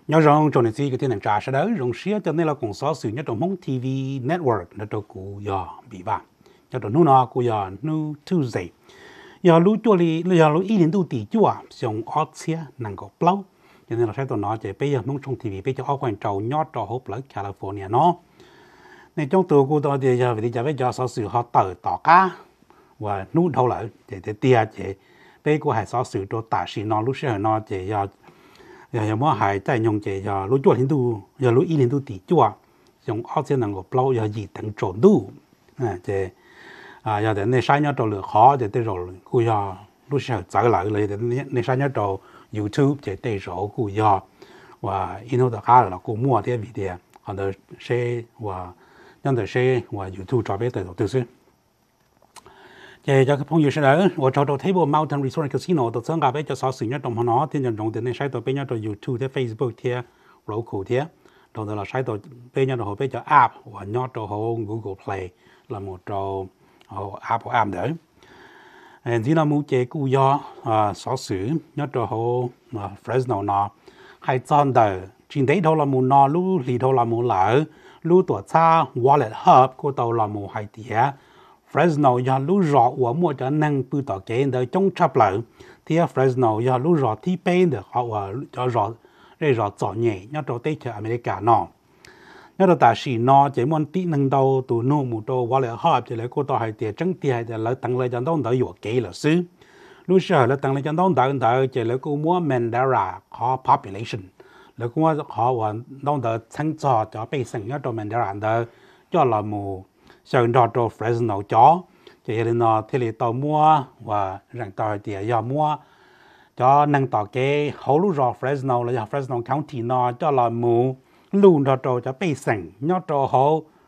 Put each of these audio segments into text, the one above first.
nhớ rằng trong này cái tiền trả sẽ đỡ rong xía cho nên là cũng xóa sự nhất trong Hmong TV network nó cho cụ giờ bị vàng cho trong nu nó cụ giờ nu Tuesday giờ lú chua li giờ lú ý đến tu tỷ chua xong ót xía năng có plau cho nên là sẽ tụi nó chỉ bây giờ Hmong trong TV bây giờ ở quan trâu nhót cho hộp lấy California nó nên trong tù cụ đó thì giờ vì giờ bây giờ xóa sự họ tự tỏ cá và nu đâu lại để tia chỉ bây cụ hay xóa sự cho tạ sĩ nó lúc sẽ nó chỉ giờ giờ mà hay tại nhung chỉ giờ lúa chua hiện tu giờ lúa ý hiện tu tỷ chua dùng áo trên năng của plau giờ gì tận trộn đủ chỉ giờ đến này sai nhớ trâu lửa khó để tới rồi cú giờ lúa sẽ trả lại lấy đến này sai nhớ trâu YouTube chỉ tới rồi cú giờ và ino đó khác là cú mua cái video họ được share và nhân được share và YouTube cho biết tới đầu tư xí cho các朋友是的，我找到 Table Mountain Resort Casino 到整个俾就所使用同行天人用的呢，使到俾咗到 YouTube 嘅 Facebook 貼 local 貼，到到啦使到俾咗到好俾咗 app 或咗到好 Google Play là một trò Apple app đấy. Chỉ là một cái cụ do所使nhất trò hậu Fresno nó hay chọn đời trên đấy thôi là một nó lú lì thôi là một lỡ lú tuổi xa wallet hub của tàu là một hai tía Fresno giờ lú rõ của mua cho năng bự tỏ kế đời trong chấp lợi thì Fresno giờ lú rõ thì bên được họ cho rõ để rõ chọn nhẹ nhất trò tây cho America nó nhất là tại sĩ nó chỉ muốn tí năng đầu tụ nô một đồ wallet hub chỉ lấy cô tàu hay tiền trắng tiền hay là tăng lên cho đông đỡ dụ kế là xứ lúc sau là tăng lên cho đông đỡ chỉ lấy cô mua Mandara có population là cô mua họ và đông đỡ sáng cho bây sinh nhất đồ Mandara đỡ cho là một sau đó cho Fresno cho chỉ là nó thì tàu mua và rằng tàu tiền giờ mua cho năng tàu kế hậu lúc rồi Fresno là Fresno County nó cho là một luôn đó cho bây sinh nhớ cho họ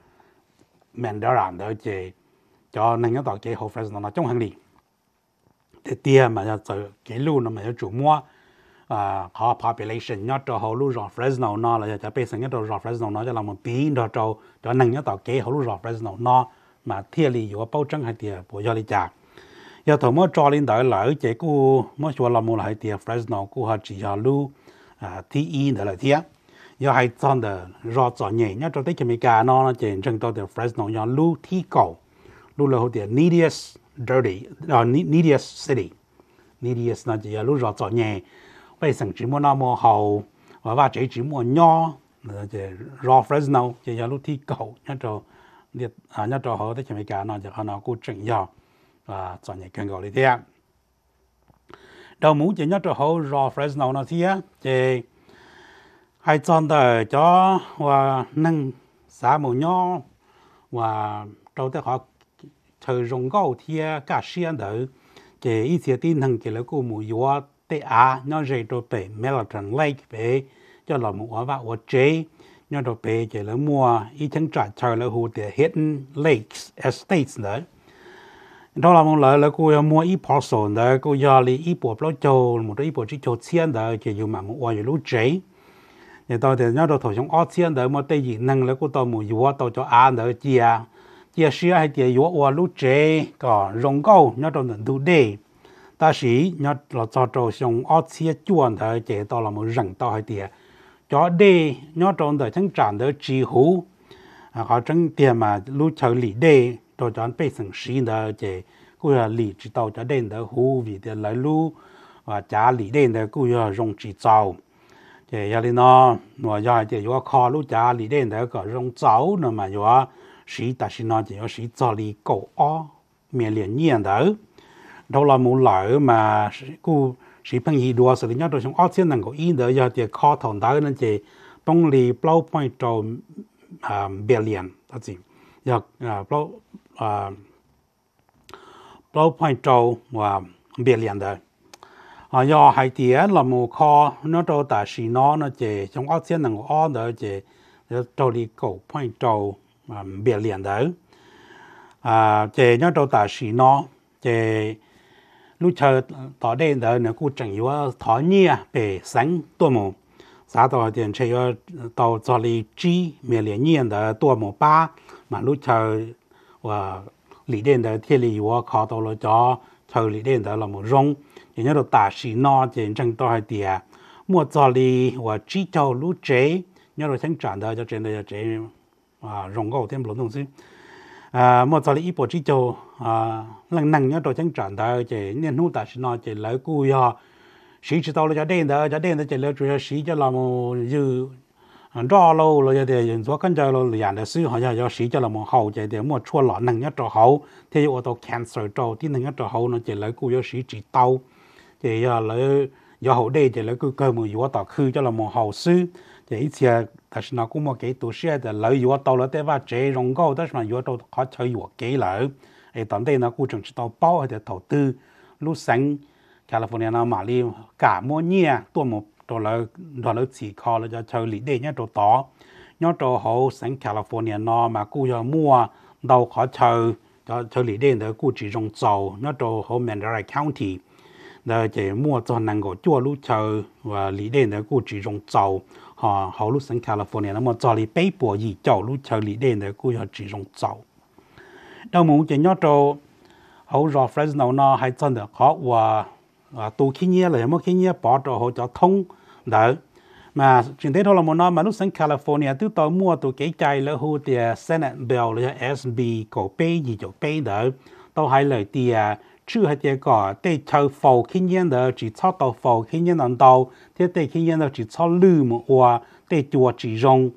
Mandarin đó chỉ cho nên cái tàu kế họ Fresno nó trong hàng đi để tiền mà cho cái luôn nó mà chủ mua họ population nhớ cho họ luôn rồi Fresno nó là cho bây sinh nhớ cho rồi Fresno nó cho là một tí đó cho nên cái tàu kế họ luôn rồi Fresno nó mà thiệt lý có bao trắng hay tiền của do lý trả giờ thầu mới cho lên đợi lại chỉ cô mới cho là một lại tiền Fresno cô họ chỉ cho luôn thi đó là thiệt giờ hay chọn được rõ chọn nhẹ nhá cho tới cái America nó chỉ chân tôi được Fresno giờ lu thi cầu lu là hậu tiền neediest city neediest nó chỉ là lu rõ chọn nhẹ bây giờ chỉ muốn nó mua hậu và chỉ mua nho chỉ rõ Fresno chỉ là lu thi cầu nhá cho hậu tới cái America nó chỉ nó cố chỉnh giờ và chọn nhẹ càng cầu đi thế đầu mũ chỉ nhá cho hậu rõ Fresno nó thì chỉ hay chọn đời cho và nâng xã mù nhỏ và đầu tiên họ thời rong gạo thì cả xuyên đời cái ý nghĩa tin thằng cái là cô mù yếu tê á nó dễ đồ bể Melaton Lake bể cho là mù ở vào chế nó đồ bể cái là mua ý thằng trả trời là hồ để Hidden Lakes Estates nữa đó là một lời là cô mua ý parcel đó cô giờ li ý bộ bao châu một ý bộ chỉ châu xuyên đời cái dù mà một ở lũ chế thì tôi thì nhớ đồ thổ trong ớt xiên đấy mà tây gì năng lấy cô tôi mua yếu tôi cho ăn đấy chia sẻ hay chia yếu qua lúc chế có rong câu nhớ đồ nhận thu đề ta sĩ nhớ là cho đồ trong ớt xiên chuồn đấy chế tôi là một rừng tôi hay chia cho đề nhớ đồ đấy chẳng tràn đấy chỉ hú họ chẳng tiền mà lúc chơi lì đề tôi cho anh bây giờ xin đấy chế cô là lì chỉ tàu cho đen đấy hú vì để lấy lu và trả lì đen đấy cô là rong chỉ tàu thì giờ nó giờ thì có kho lúc trả lý đến đấy có rong cháu nữa mà có sĩ ta sĩ nó chỉ có sĩ cho lý cổ ó miền liền nhiên đấy đâu là một lợi mà cô sĩ phong gì đua xử lý nhớ rồi trong ó thiên năng có ý đấy giờ thì kho thòng đấy nên chỉ bông lý blow point cho miền liền đó gì giờ blow point cho và miền liền đấy do hai tiếng là một kho nó cho ta sĩ nó chỉ trong áo thiên năng ó đó chỉ cho đi cổ point cho biển liền đấy chỉ nó cho ta sĩ nó chỉ lúc chờ tỏ đen đó nó cũng chẳng yếu thọ nhia về sáng tua mù giá tàu tiền chỉ có tàu cho đi chi miền liền nhiên đó tua mù ba mà lúc chờ và lý đen đó thiên lý yếu khó tàu cho chờ lý đen đó là một rong thì nhớ được ta sĩ nó chỉ chẳng to hai tiền mua cho li và chỉ cho lúc chế nhớ rồi sáng trả đời cho trên đây chế rong gạo thêm lộn đồng xí mua cho li ít bộ chỉ cho lần năng nhớ rồi sáng trả đời chế nên hút ta xin nói chế lấy cùi sĩ chỉ tao là cho đen đó chế lấy chủ yếu sĩ cho làm như rõ lâu rồi thì dùng số căn giờ rồi liền là sư họ cho sĩ cho làm một hậu chế thì mua chua lọ năng nhất cho hậu thì ô tô cancer cho tí năng nhất cho hậu nó chế lấy cùi sĩ chỉ tao thì lấy do hậu đây thì lấy cơ mà yếu tao khư cho làm một hậu sư thì ít giờ ta sẽ nói cũng một cái tổ xe thì lấy yếu tao là để vào chế rong gạo đó là yếu tao khó chơi yếu cái lại thì tận đây nó cũng chẳng chỉ tao bao hay là đầu tư lúc sáng California nó mà đi cả mua nhia tua một đồ là chỉ khó là cho chơi lý đề nhá đồ to nhớ đồ hậu sáng California nó mà cũng giờ mua đâu khó chơi cho chơi lý đề đó cũng chỉ rong dầu nhớ đồ hậu Mendoza County đó chỉ mua cho năng够做 lúc chơi và lý đề đó cũng chỉ rong dầu họ lúc sáng California nó mà cho lý bể bộ gì dầu lúc chơi lý đề đó cũng chỉ rong dầu đâu muốn chỉ nhớ đồ hậu rồi Fresno nó hay chân được khó và tụ khi nhia là một khi nhia bỏ cho họ cho thông đỡ mà chuyện đấy thôi là một năm mà lúc sang California từ tàu mua tụ cái chạy là hồ thì Senate bill là SB cổ pay gì chỗ pay đỡ tàu hay lời thì chưa hay thì có để chờ phổ khi nhia đỡ chỉ cho tàu phổ khi nhia làm tàu thế để khi nhia đỡ chỉ cho lư một hoa để chùa chỉ dùng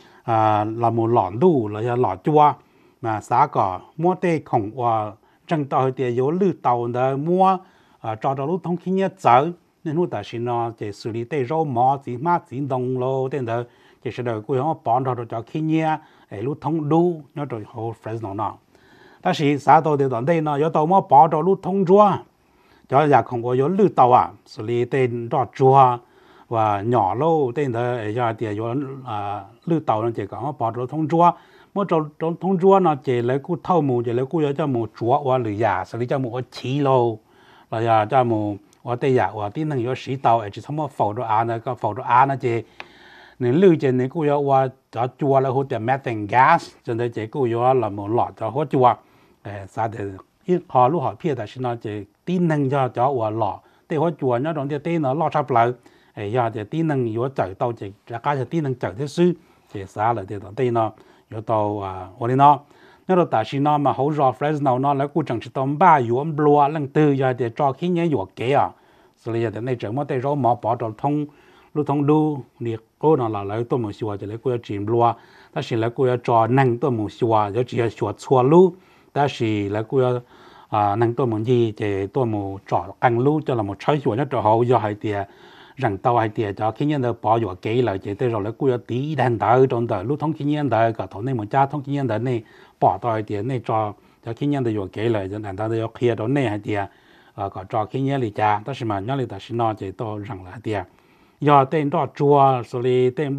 là một lọn đủ là lọn chùa mà xã có mua để khổng hoa chẳng tàu thì yếu lư tàu đỡ mua cho đó lúc thông khi nhớ giờ nên lúc ta xin nó chỉ xử lý để rau mỏ chỉ mát chỉ đồng lô tên đó chỉ sẽ được cô họ bỏ đó cho khi nhớ lúc thông đủ nhớ rồi họ Fresno nó ta chỉ xã tàu thì đoạn đây nó có tàu mà bỏ đó lúc thông chua cho nhà không có yếu lư tàu xử lý tên đó chua và nhỏ lô tên đó giờ thì yếu lư tàu nó chỉ có bỏ đó thông chua mỗi chỗ thông chua nó chỉ lấy cô thâu mù chỉ lấy cô cho một chúa và lười giả xử lý cho một chỉ lô là cho một ở đây giờ ở tí năng có sĩ tàu chỉ thông qua phẫu thuật nó có phẫu thuật nó chỉ nên lưu trên này cũng có qua cho chua là hút methane gas cho nên chỉ cũng có là một lọ cho hút chua sao để ít họ lúc họ phía tại sao nó chỉ tí năng cho ở lọ để hút chua nó đồng tiền nó lọ sắp lại giờ thì tí năng có chạy tàu chỉ ra cái tí năng chạy thế sư thì sao là thì đây nó có tàu ở đây nó nếu đó tại sao nó mà hỗ trợ Fresno nó lại cũng chẳng chỉ tôm ba yuan blue lần từ giờ để cho khi nhớ yuan kế所以giờ này chẳng mất tay rồi mà bỏ cho thông lúc thông đu thì cô nó là lấy tôi một xíu thì lấy cô chìm blue ta chỉ lấy cô cho năng tôi một xíu giờ chỉ là xíu xua lu ta chỉ lấy cô năng tôi một gì thì tôi một cho căng lu cho là một trái xíu nhất cho hậu giờ hay thì rằng tao hay thì cho khi nhớ bỏ yuan kế lại thì tôi rồi lấy cô tí đàn đỡ trong đời lúc thông khi nhớ đời cả thằng này một cha thông khi nhớ đời này bỏ tao thì này cho khi nhớ đời yuan kế lại cho nên tao được kia đó này hay thì có cho khi nhớ lý cha, đó là mà nhớ lý ta xin nói chỉ tôi rằng là tiệt, giờ tên đó chùa, rồi tên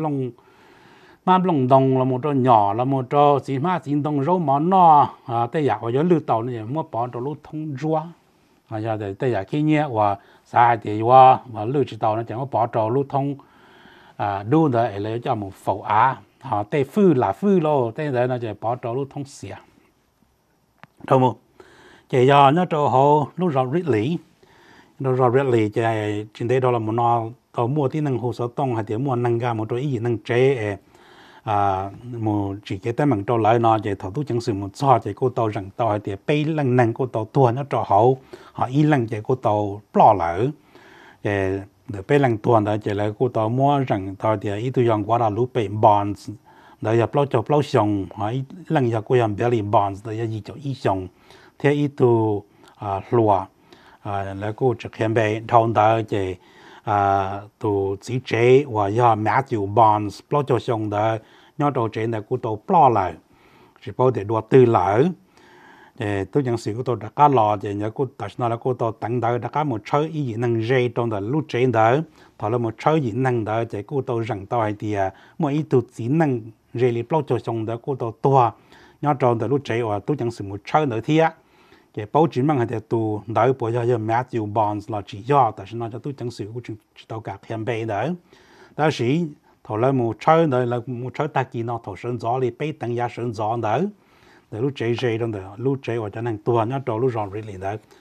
lông đồng là một chỗ nhỏ là một chỗ chỉ mà chỉ đồng rau món nó, tên giả và giờ lưu tàu này mua bỏ cho lúc thông chùa, giờ thì tên giả khi nhớ và sai thì và lưu chỉ tàu nó chẳng có bỏ cho lúc thông, đu đấy lấy cho một phẩu tên phư là phư lô, tên đấy nó chỉ bỏ cho lúc thông xỉa, đâu một chỉ do nó cho họ lúc rồi Ridley chỉ trên đây đó là một nó tàu mua tí năng hồ sơ tông hay thì mua năng ga một chỗ ý gì năng chế một chỉ cái tên bằng trâu lại nó chỉ thầu tu chẳng sử một so chỉ cô tàu rằng tàu hay thì bay lần năng cô tàu tuần nó cho họ ý lần chỉ cô tàu bỏ lỡ để bay lần tuần đó chỉ là cô tàu mua rằng tàu thì ý tôi dòng qua là lúc bay bonds để giờ bao xong họ ý lần giờ cô dòng belly bonds để giờ gì cho ý xong thế ít tu lúa là cô trực hiện về thôn đó chỉ tu chỉ chế và do Matthew Bonds bao cho xong đó nhớ đầu chế là cô tàu bao lại chỉ bao để đua từ lại để tôi nhận sự cô tàu đã cá lò thì nhớ cô tại sao là cô tàu tặng đó đã cá một chơi ý gì năng dây trong đó lúc chế đó thọ là một chơi gì năng đó chỉ cô tàu rằng tàu hay thì mỗi ít tu chỉ năng dây li bao cho xong đó cô tàu tua nhớ trong đó lúc chế và tôi nhận sự một chơi nữa thì cái báo chí mang hay tu đại bộ giờ Matthew Bonds là chỉ do tại sao nó cho tôi chẳng sử của chúng tàu cả hiện bề đó đó là thầu là một chơi này là một chơi ta kỳ nó thầu sơn gió đi bay tăng giá sơn gió đó để lúc chơi trong đó lúc chơi ở trong hàng tuần nhớ trâu lúc rong really đó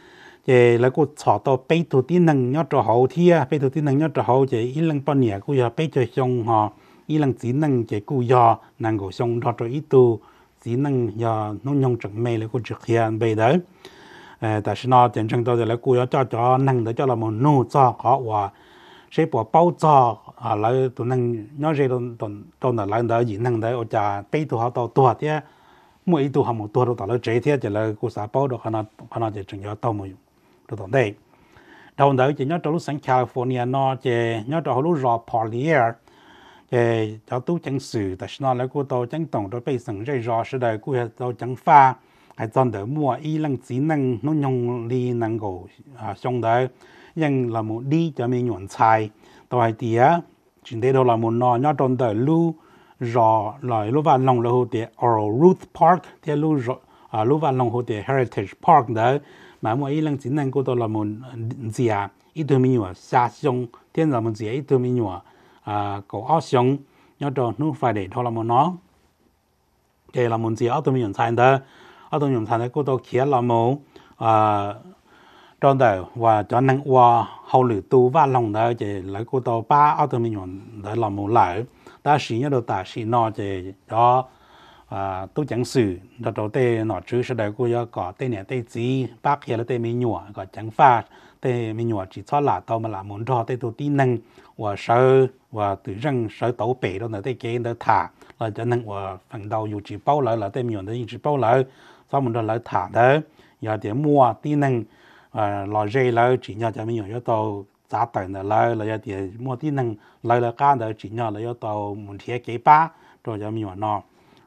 chế là cô chọn tàu bay tụ tí nâng nhớ cho hậu thia bay tụ tí nâng nhớ cho hậu chế ít lần bao nhiêu cô giờ bay cho xong họ ít lần chỉ nâng chế cô giờ nàng cô xong đó cho ít tụ chỉ nâng giờ nó nhung trực mê là cô trực hiện bây đấy tại sao nó tiền chân tôi là cô giờ cho nâng để cho là một nô cho họ và sẽ bỏ bao cho lại tụ nâng nhớ gì tôi là lại đó gì nâng đấy ở nhà bay tụ họ tàu tua thế mỗi tụ họ một tua đâu tàu là chế thế chỉ là cô xã bao được họ chỉ chừng giờ tàu một đó đây đầu đó chỉ nhớ trong lúc sang California nó chỉ nhớ trong lúc rò Polier chỉ cho tu chẳng sử tại sao lại cô tàu chẳng tổng rồi bây giờ rồi rò sẽ đời cô tàu chẳng pha hay chọn đỡ mua y lăng chỉ năng nó nhung đi năng cổ xong đấy nhưng là một đi cho mình nhuận xài tàu hay tía chỉ đây đâu là một nó nhớ trong đời lu rò lại lu vào lòng là hồ địa Oral Root Park thì lu vào lòng hồ địa Heritage Park đấy mà mỗi lần chỉ năng cô tôi là một gì ít thứ mình nhớ xa xong thiên là một gì ít thứ mình nhớ cổ áo xong nhớ cho nó phải để thôi là một nó cái là một gì áo tôi mình nhận sai đó áo tôi nhận sai đó cô tôi kia là một trong đời và cho năng qua hậu lửa tu và lòng đó chỉ lấy cô tôi ba áo tôi mình nhận đó là một lại ta chỉ nhớ được ta chỉ nó chỉ cho tôi chẳng xử đó đầu tiên nó chứ sẽ đợi cô cho có tên này tên gì bác kia là tên mình nhọ có chẳng pha tên mình nhọ chỉ cho là tao mà làm muốn cho tên tôi tin năng và sợ và tự rằng sợ tàu bể đó là tên kia đó thả là cho năng và phần đầu dù chỉ bao lại là tên mình nhọ chỉ bao lại sau mình đó lại thả đó giờ để mua tin năng lò dây lại chỉ nhờ cho mình nhọ cho tao giá tiền là giờ để mua tin năng lại là cái đó chỉ nhờ là cho tao muốn thiết kế ba rồi cho mình nhọ nó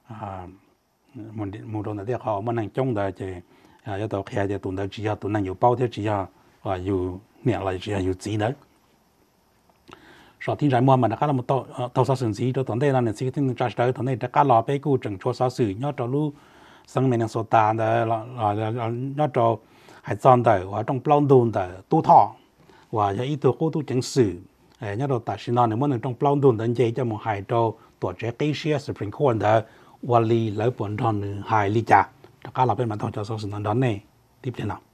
một đồn là họ mà năng trong đời thì cho tàu khai thì tụi nó chỉ tụi năng nhiều bao thế chỉ và nhiều nè là chỉ nhiều gì đấy sau khi giải mua mà đã có một tàu sao sử gì cho tụi đây là nên sử dụng trả tới tụi này đã có lò bé cũ trồng cho sao sử nhớ cho lu sang mình số ta đó là nhớ cho hay chọn đời và trong plong đồn đời tu thọ và cho ít tuổi cô tu chẳng sử nhớ đầu tại sao nó nếu mà trong plong đồn đến vậy cho một hai trâu tuổi trẻ cái xe Supreme Court đóวันลีแล้วผลทอนหายลีจ่าถ้าข้าเราเป็นมันทองจะส่งสัญญาณเนี่ยทิพย์เจ้าหน้า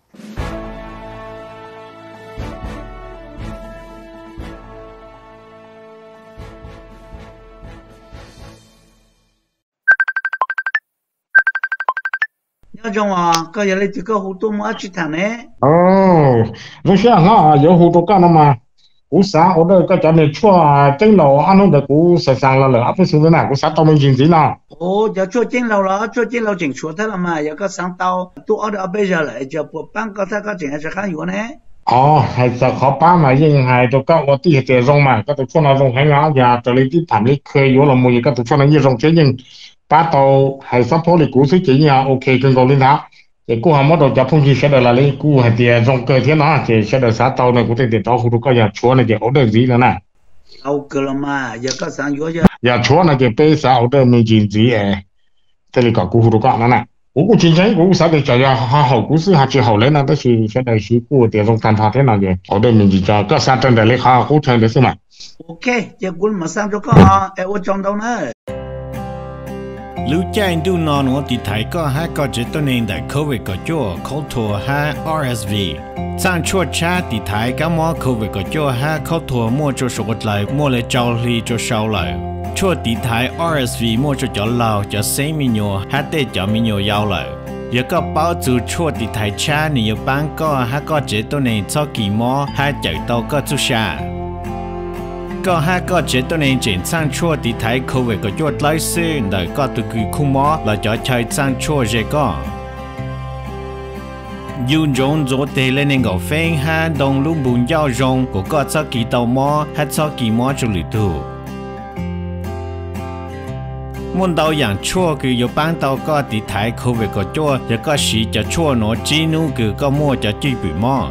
nhớ trong cái giờ này thì có hủ tiếu mà chỉ thằng này rồi xem ha có hủ tiếu cái nào mà cú xã ở đây có cho nên chua chén lẩu ăn không được cú sẵn sàng là áp với số này cú xã tao mình gì nào giờ chua chén lẩu chỉnh chua thế là mà giờ có sáng tao tôi ở đây bây giờ lại giờ bộ bán có thể có chỉnh hay khác nhiều này hay là khó bán mà nhưng hay tôi có ở tí thì rong mà có tôi cho nó rong hay ngáo giờ tôi lấy tí thảm đi khơi vô là mùi có tôi cho nó như rong chứ nhưng ba tàu hay sắp phố thì cú sẽ chỉ nhà ok cần cầu lên tháo thì cú hàng mất đầu chập phong chi sẽ được là lấy cú hay tiền rong cơ thế nó thì sẽ được sát tàu này cũng thể tàu hủ có nhà chúa này thì ở đây gì nữa nè tàu cơ mà giờ có sáng vô giờ nhà chúa này thì bây giờ ở đây mình chỉ gì thế thì cả cú hủ có nữa nè cú chính xác cú sao để cho hậu cú sư hạt chỉ hậu lấy nó tới thì sẽ được sĩ cú tiền rong tan thọ thế nào vậy ở đây mình chỉ cho các sản trên đây lấy khá cú chơi được mà ok giờ cú mà sang cho có ở trong đâu nữa lưu chạy du non của thị thái có hai có chếตัวนึงได้โควิดก็จ่อเขาทัวหา RSV สร้างชั่วช้าthị tháiก็มอโควิดก็จ่อหาเขาทัวมั่วจ่อสกดไหลมั่วเลยเจ้าลีจ่อเช้าไหลชั่วthị thái RSV มั่วจ่อจ่อเหล่าจ่อเซมิโยหาเตจ่อมิโยยาวไหลยก็เป้าจูชั่วthị tháiช้านี่ยปังก็หาก็เchếตัวนึงชอกี่มอหาใจโตก็จุชาก็ห้าก็เจ็ดตัวเองจีนสร้างชั่วที่ไทยโควิดก็ยอดไล่ซื้อแต่ก็ตุกีคุ้มหมอเราจะใช้สร้างชั่วเจก็ยูนจงโจเตเลนก็เฟ้งห้าดงลุงบุญยาวจงก็ชอบกี่เตาหมอให้ชอบกี่หมอจุลิตูมุ่งเตาอย่างชั่วคืออยู่บ้านเตาก็ที่ไทยโควิดก็ชั่วแล้วก็สีจะชั่วหนอจีนูคือก็มั่วจะจีบหมอ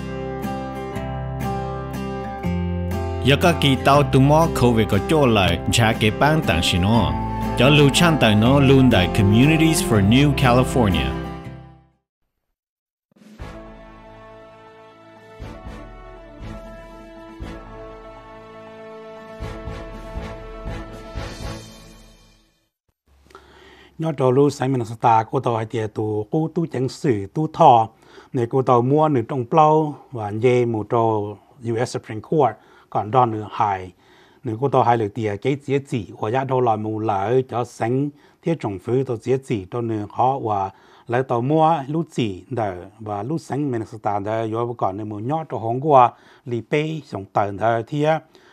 ยก็กีเตาตุมอโควิดก็จ่อเลยชาเก็บปังต่างชิโนจะลู่ช่างแต่โนลุนได้ Communities for New California nhớ cho lưu sáng mình star cô tàu hay tiệt tu cô tu chẳng sử tu thọ nếu cô tàu mua nửa trong plau và dê một trâu US Supreme Court còn đo nửa hài nếu cô tàu hai lượt tiền cái giá trị và giá đô la một lợi cho sáng thiết trồng phứ tàu giá trị cho nửa họ và lại tàu mua lúc chỉ đời và lúc sáng Minnesota đời rồi còn nửa một nhót cho Hong qua lì pay sống tận đời thì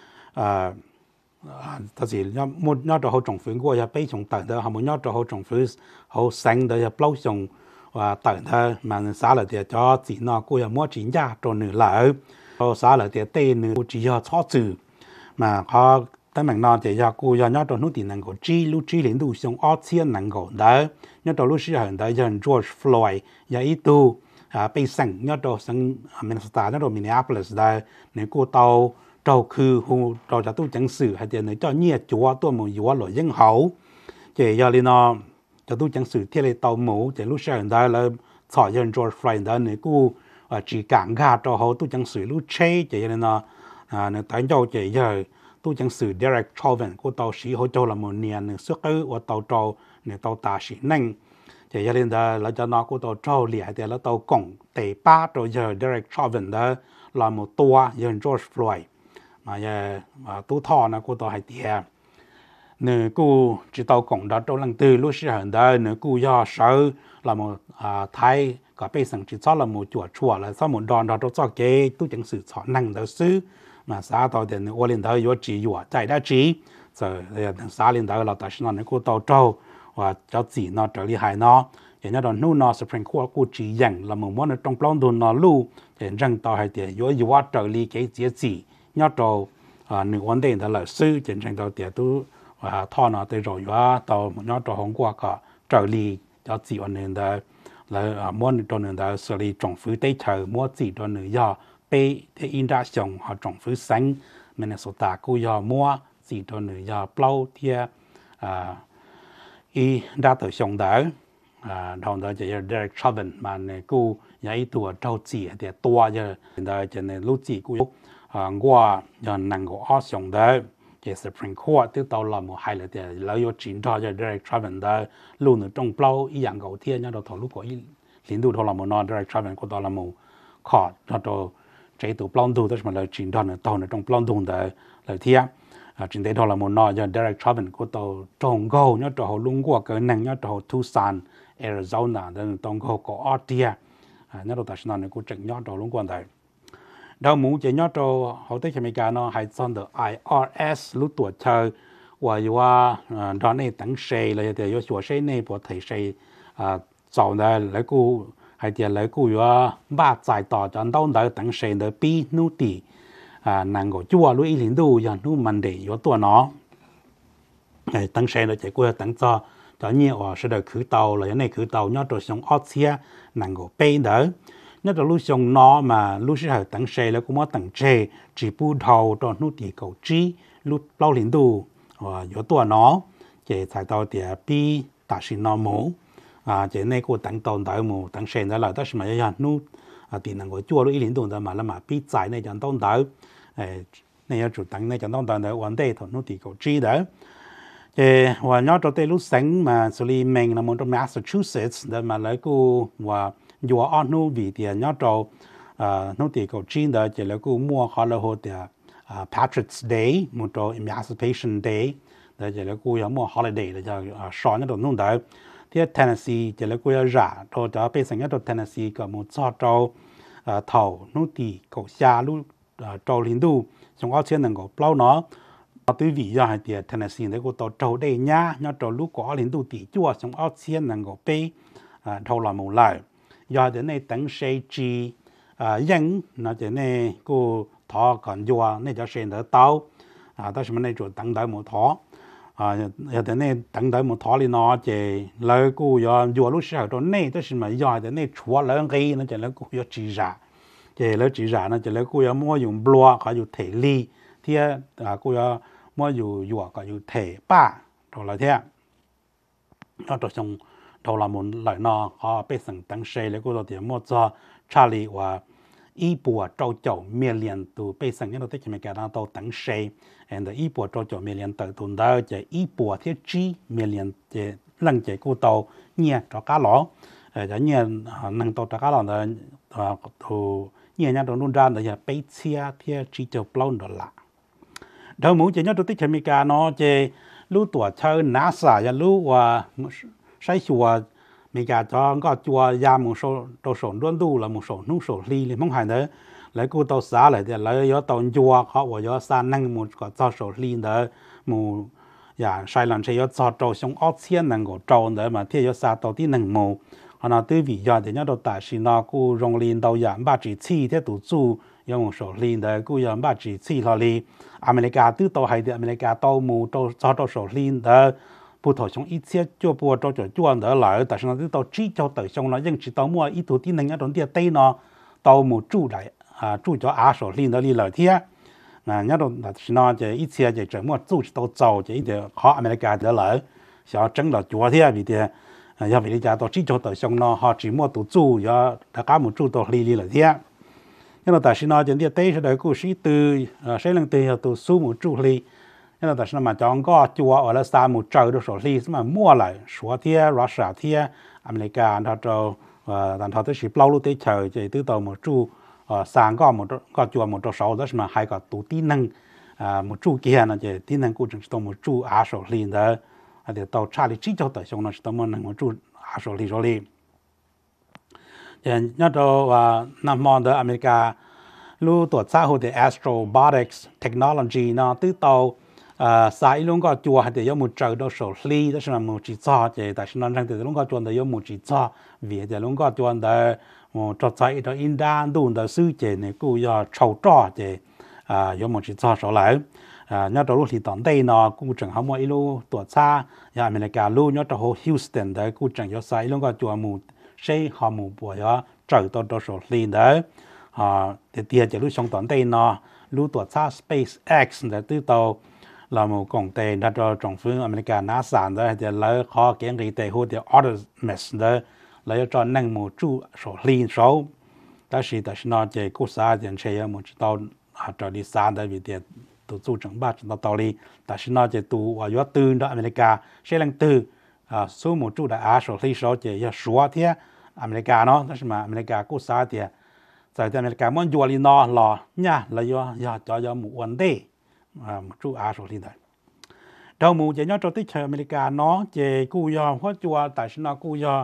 ta chỉ một nhót cho họ trồng phứ qua pay sống tận đời họ một nhót cho họ trồng phứ họ sáng đời plau sống và tận đời mà xã là để cho chỉ nó cô mua chính giá cho nửa lợi họ xã là để tên nửa chỉ cho cho chữ mà họ tại mình nói thì giờ cô giờ nhớ trong nút tiền năng của chi lúc chi liên tục xong ở thiên năng của đó nhớ trong lúc hiện tại giờ George Floyd giờ ít tu bị sẵn nhớ trong sẵn Minnesota nhớ trong Minneapolis đó nếu cô tàu tàu khứ hồ tàu cho tôi chẳng xử hay tiền nếu cho nhiệt chúa tôi muốn chúa lỗi dân hậu thì giờ li nó cho tôi chẳng xử thiết tàu mũ thì lúc hiện tại là khỏi giờ George Floyd đó nếu cô chỉ cản gà cho họ tôi chẳng xử lúc chế thì giờ nó nếu tại đâu thì giờ tôi chẳng xử direct travel của tàu sĩ hỗ trợ là một niên xuất ư và tàu trâu nếu tàu ta sĩ năng thì giờ lên đó là cho nó của tàu trâu liền thì là tàu cổng tệ ba rồi giờ direct travel đó là một tour giờ George Floyd mà giờ tôi thọ nó của tàu hay tiền nếu cô chỉ tàu cổng đó trong lần từ lúc xưa đó nếu cô do sợ là một thái có bây giờ chỉ cho là một chùa là sau một đòn đó cho cái tôi chẳng xử chọn năng đó xứ mà xã tàu thì我领导有只有在那只就xã领導老大是那個到州或者自那這裡係那人家到นู่那 Supreme Court 個指引là một món trong plan đồ那路人人到係點有話這裡給節制要到你穩定的老師人人到點都他那對rồi到要到韓國個這裡要自穩定的來món到人的xử理政府對頭摸自到你要被ที่อินดาส่งเขาจงฟื้นสังมินนิโซตากูยอมัวสีตัวหนึ่งยอเปล่าที่อีดาตัวส่งเดอทางเดอจะยัง direct travel มาในกูยังอีตัวเจ้าจีเดียตัวจะเดอจะในลูกจีกูว่ายังนั่งกูอ้อส่งเดอจะ Supreme Court ที่ตัวเราหมู่ไฮเลยเดียแล้วยจีนทอจะ direct travel เดอลูกหนึ่งจงเปล่าอีอย่างเก่าเที่ยยังเราถอดลูกกูอีลิ้นดูทอเราหมู่นอ direct travel กูตัวเราหมู่ขอดตัวchế độ plan đồ đó mà là chuyển đoàn tàu nó trong plan đồ đó là thiab chuyển tới đó là một nơi cho direct travel của tàu trồng gấu nhớ tàu lung qua cái năng nhớ tàu Tucson Arizona đó tàu gấu có Artia nhớ tàu taxi nó cũng chỉnh nhớ tàu lung qua đấy đâu muốn chỉ nhớ tàu họ tới America nó hay chọn được IRS lúc tuổi thơ và đó này tăng xe là để có số xe này bỏ thầy xe sau này lại cô hay thì lấy cô yo ba giải tỏ cho anh đâu đợi tặng xe đợi pi nu tì nàng của chùa lui lính đu giờ nu mình để yo tua nó tặng xe là chạy qua tặng cho nhiều sẽ đợi khử tàu là cái này khử tàu nhớ rồi xong Austria nàng của pe đỡ nhớ rồi lúc xong nó mà lúc sẽ hỏi tặng xe là cũng có tặng xe chỉ bu đầu cho nu tì cầu chi lúc bao lính đu yo tua nó chạy giải tàu thì pi ta xin nó mổ chỉ này cô tặng tàu đợi mù tặng xe đó là tất mà giờ nu tiền năng của chùa lúc ý liên tục mà là mà bị giải này chẳng tàu đợi này chủ tặng này chẳng tàu đợi vấn đề thôi nu thì cầu chi đó và nhớ cho tới lúc sáng mà xử lý mình là một trong Massachusetts đó mà lấy cô và vừa ăn nu vì tiền nhớ cho nu thì cầu chi đó chỉ lấy cô mua họ là hồi thì Patrick's Day một trong Emancipation Day đó chỉ lấy cô mua holiday để cho xóa nhớ được nu đóที่ Tennessee จะเรียกว่าจ่าตัวจะเป็นสัญญาตัว Tennessee กับมุดซอตัวเท่านู่นที่เขาชาลูตัวลินดูสงเอาเช่นนั้นก็เปล่าเนาะตัววิญญาณที่ Tennessee เนี่ยก็ตัวได้เนี้ยตัวลูกก็ลินดูตีจั่วสงเอาเช่นนั้นก็ไปเท่าละมุลายยาเดี๋ยวในตั้งเชจียังนะเดี๋ยวในก็ทอก่อนจั่วในจะเช่นเดียวเต้าแต่ฉันในจุดตั้งได้หมดทอgiờ thế này等tới một thọ thì nó chỉ lời cô giờ vừa lúc sau đó này tức là giờ thế này chúa lời cái nó chỉ lời cô giờ chỉ ra nó chỉ lời cô giờ mua dùng blua có dùng thể ly thì cô giờ mua dùng có dùng thể ba rồi là thế nó được xong đầu là một lời nó có bị sừng tăng xe lấy cô đó thì mua cho Charlie và ý bùa trâu chậu miền liền từ bây giờ những cái mình cái đó tàu tăng xe, and ý bùa trâu chậu miền liền từ tuần đó chỉ ý bùa thiết chi miền liền chỉ lần chỉ cô tàu nhẹ cho cá lỏ, cho nhiên năng tàu trả lòng là thủ nhiên nhau nôn ra là bây chia thì chỉ cho plon đó là đầu muốn chỉ nhớ tôi tích Mỹ nó chỉ lúc tuổi thơ NASA và lúc và sai chùa Mỹ cho có chùa ra một số luôn đủ là một số nông số ly mong hành đấy lấy cô tàu xá lại thì lấy gió tàu chùa họ và gió xa năng một có cho số ly đó một sai lần sẽ gió cho trâu xong ớt xiên năng của trâu đấy mà thì gió xa tàu tí năng mù họ nói từ vì do thì nhớ đầu tại xin nó cô rong linh đầu giảm ba chỉ chi thế tụ chu有một số linh đấy cô giảm ba chỉ chi là li America từ tàu hay thì America tàu mù tàu cho tàu số linh đấy bộ thổ trong ít xe cho bộ cho chuan đó lại tại sao nó tàu chỉ cho tới xong nó nhưng chỉ tàu mua ít thứ tin năng ở trong địa tây nó tàu mù trụ lại trụ cho á số linh đó đi lời thiệt nhớ đâu là nó chỉ ít xe chỉ mua trụ tàu giàu chỉ để họ America đó lại sẽ tránh là chúa thiệt vì thế giờ vì giờ tàu chỉ cho tới xong nó họ chỉ mua tụ trụ giờ tất cả một trụ tàu li lời thiệt nhưng mà tại sao nó trên địa tây sẽ đợi cô sĩ từ sẽ lần từ tụ số một trụ li nên là tại sao mà chọn có chùa ở là xa một trời được số ly mà mua lại số thiê Russia thiê America đó cho đàn thọ tới ship lâu lúc tới chờ chỉ từ tàu một chu sáng có chùa một chỗ sáu đó mà hai có tụ tin năng một chu kia là chỉ tin năng của chúng tôi một chu á số ly đó để tàu trả lại chỉ cho tới xong nó chúng tôi một chu á số ly rồi nhớ đâu năm mòn đó America lưu tuột xã hội để astrobotics technology nó từ tàu sai luôn có chùa hay là một trời đó số ly đó là một chỉ cho thì tại sao rằng thì luôn có chùa đó một chỉ cho vì thì luôn có chùa đó một trò chơi đó in đa đủ đó sư chế này cũng do trâu trò thì có một chỉ cho số lại nhớ đó lúc thì tận đây nó cũng chẳng không mọi lu tuột xa nhà mình là cả lu nhớ đó Houston đó cũng chẳng có sai luôn có chùa một xây họ một buổi đó trời đó số ly đấy thì tiền chỉ lúc trong tận đây nó lu tuột xa SpaceX để từ tàu là một công ty đã cho政府 America NASA 的就来考建立的或者 Artemis 的来做能某主所领手，但是呢，这故事点车要么知道这里三的为的都组成吧，知道道理，但是呢，这都我要对到 America 谁能对所某主的所领手这要说的 America 呢，但是嘛 America 故事的在 America มันอยู่里呢了呀，来要就冇问题。một chú á số linh đấy đầu mù chỉ nhớ cho tích trời America nó chỉ cú do hóa chùa tại sao nó cú do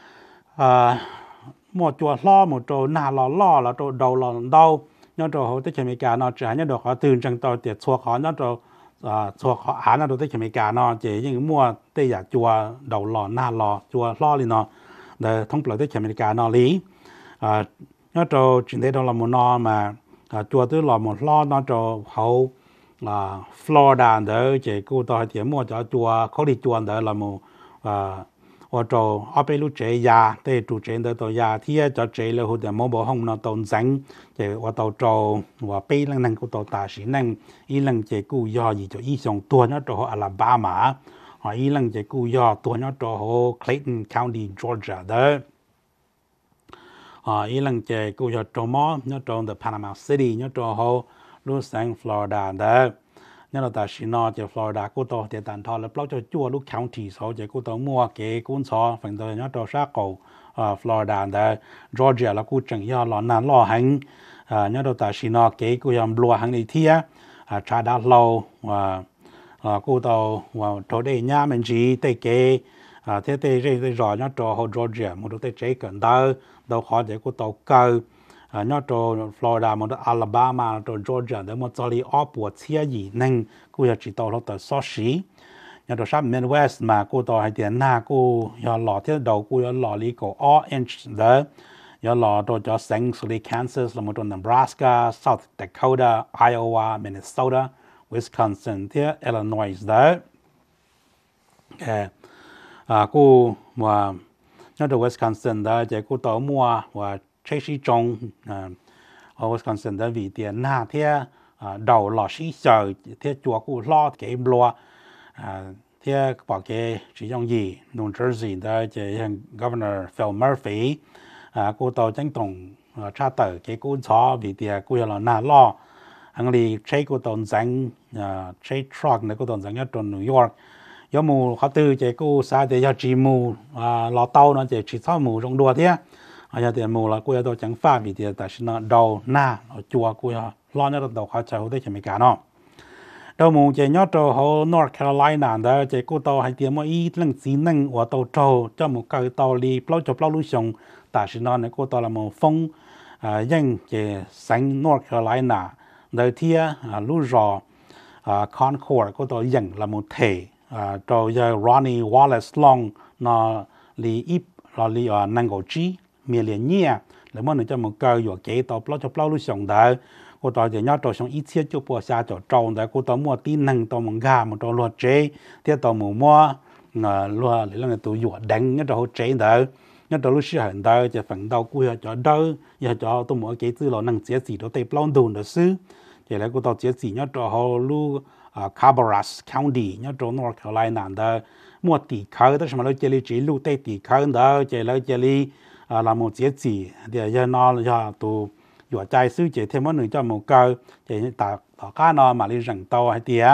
một chùa lo một chỗ nà lo là chỗ đầu là đâu nhớ cho họ tích trời America nó chỉ nhớ được họ từ trong tàu tiệt xua họ nhớ cho xua họ án nó tích trời America nó chỉ những mua tây giả chùa đầu lò nà lò chùa lo liền nó để thông báo tích trời America nó lý nhớ cho chuyện đấy đó là một nó mà chùa tới là một lo nó cho hậu Florida đó chỉ cô tôi thì mua cho chùa có đi chùa đó là một ở chỗ ở bên lúc chế nhà để chủ chế đó tôi nhà thì cho chế là hồi mua bộ hông nó tồn danh chỉ ở tàu trâu và bên lần của tàu tài xế năng ý lần chỉ cô do gì cho ý xong tua nó chỗ Alabama họ ý lần chỉ cô do tua nó chỗ Clayton County Georgia đó ý lần chỉ cô do chỗ mó nó chỗ the Panama City nó chỗ lúc sang Florida đó nhưng mà tại sao nó cho Florida cô tôi thì tận thọ là bao cho chua lúc county số chỉ cô tôi mua cái cuốn sổ phần tôi nhớ cho sát cầu Florida đó Georgia là cô chẳng do là nàn lo hành nhớ đâu tại sao nó cái cô làm lúa hành này thia trả đã lâu cô tôi thổ đây nhà mình chỉ tới cái thế thế rồi nhớ cho Georgia một đôi trái cần đâu khó để cô tôi cơ nhớ cho Florida một Alabama cho Georgia để một chỗ li ở bộ chia gì nên cô chỉ tàu nó tới sáu xí nhớ cho sang Midwest mà cô tàu hay tiền na cô nhớ lọ thế đầu cô nhớ lọ li cổ Orange đó nhớ lọ cho St. Kansas là một trong Nebraska, South Dakota, Iowa, Minnesota, Wisconsin thế Illinois đó cô mà nhớ cho Wisconsin đó chỉ cô tàu mua và chế sĩ trong ở Wisconsin đó vì tiền na thế đầu lò sĩ sờ thế chùa cũng lo cái lúa thế bảo cái chỉ trong gì New Jersey đó chỉ Governor Phil Murphy cô tàu tranh tổng tra tờ cái cuốn xó vì tiền cô là na lo anh đi chế cô tàu danh chế truck này cô tàu danh ở trong New York do mù họ từ chế cô xa để cho chỉ mù lò tàu nó chế chỉ sau mù trong đùa thế giờ thì mù là cô giờ tôi chẳng pha vì thì tại sao nó đầu na ở chùa cô giờ lo nhớ đầu họ chờ đấy chỉ mấy cả nó đầu mù chế nhớ cho họ North Carolina đó chế cô tàu hay tiền mỗi ít lần xí nâng ở tàu trâu cho một cái tàu đi plau cho plau lưu sông tại sao nó này cô tàu là một phong dân chế sáng North Carolina đời thia lưu rò Concord cô tàu dân là một thể cho giờ Ronnie Wallace Long nó li ít là li năng cầu trí miền liền nhẹ là mỗi người cho một cái rồi kế tàu plau cho plau lưu sông đó cô tàu thì nhớ tàu xong ít thiết cho bùa xa cho trâu đó cô tàu mua tin năng tàu một gà một tàu luật chế thiết tàu mua luật là người tàu dọa đánh nhớ tàu chế đó nhớ tàu lúc xưa hiện đó chỉ phần đầu cua cho đỡ giờ cho tàu mua cái thứ là năng chế gì đó tây plau đồn đó xứ chỉ là cô tàu chế gì nhớ tàu lúc Cabarrus County nhớ tàu North Carolina đó mua tỷ khơi đó mà nó chỉ là chỉ lưu tây tỷ khơi đó chỉ là là một chế gì để giờ nó giờ tàu dọa trái xứ chỉ thêm một người cho một câu chỉ tạo cá nó mà đi rừng tàu hay tía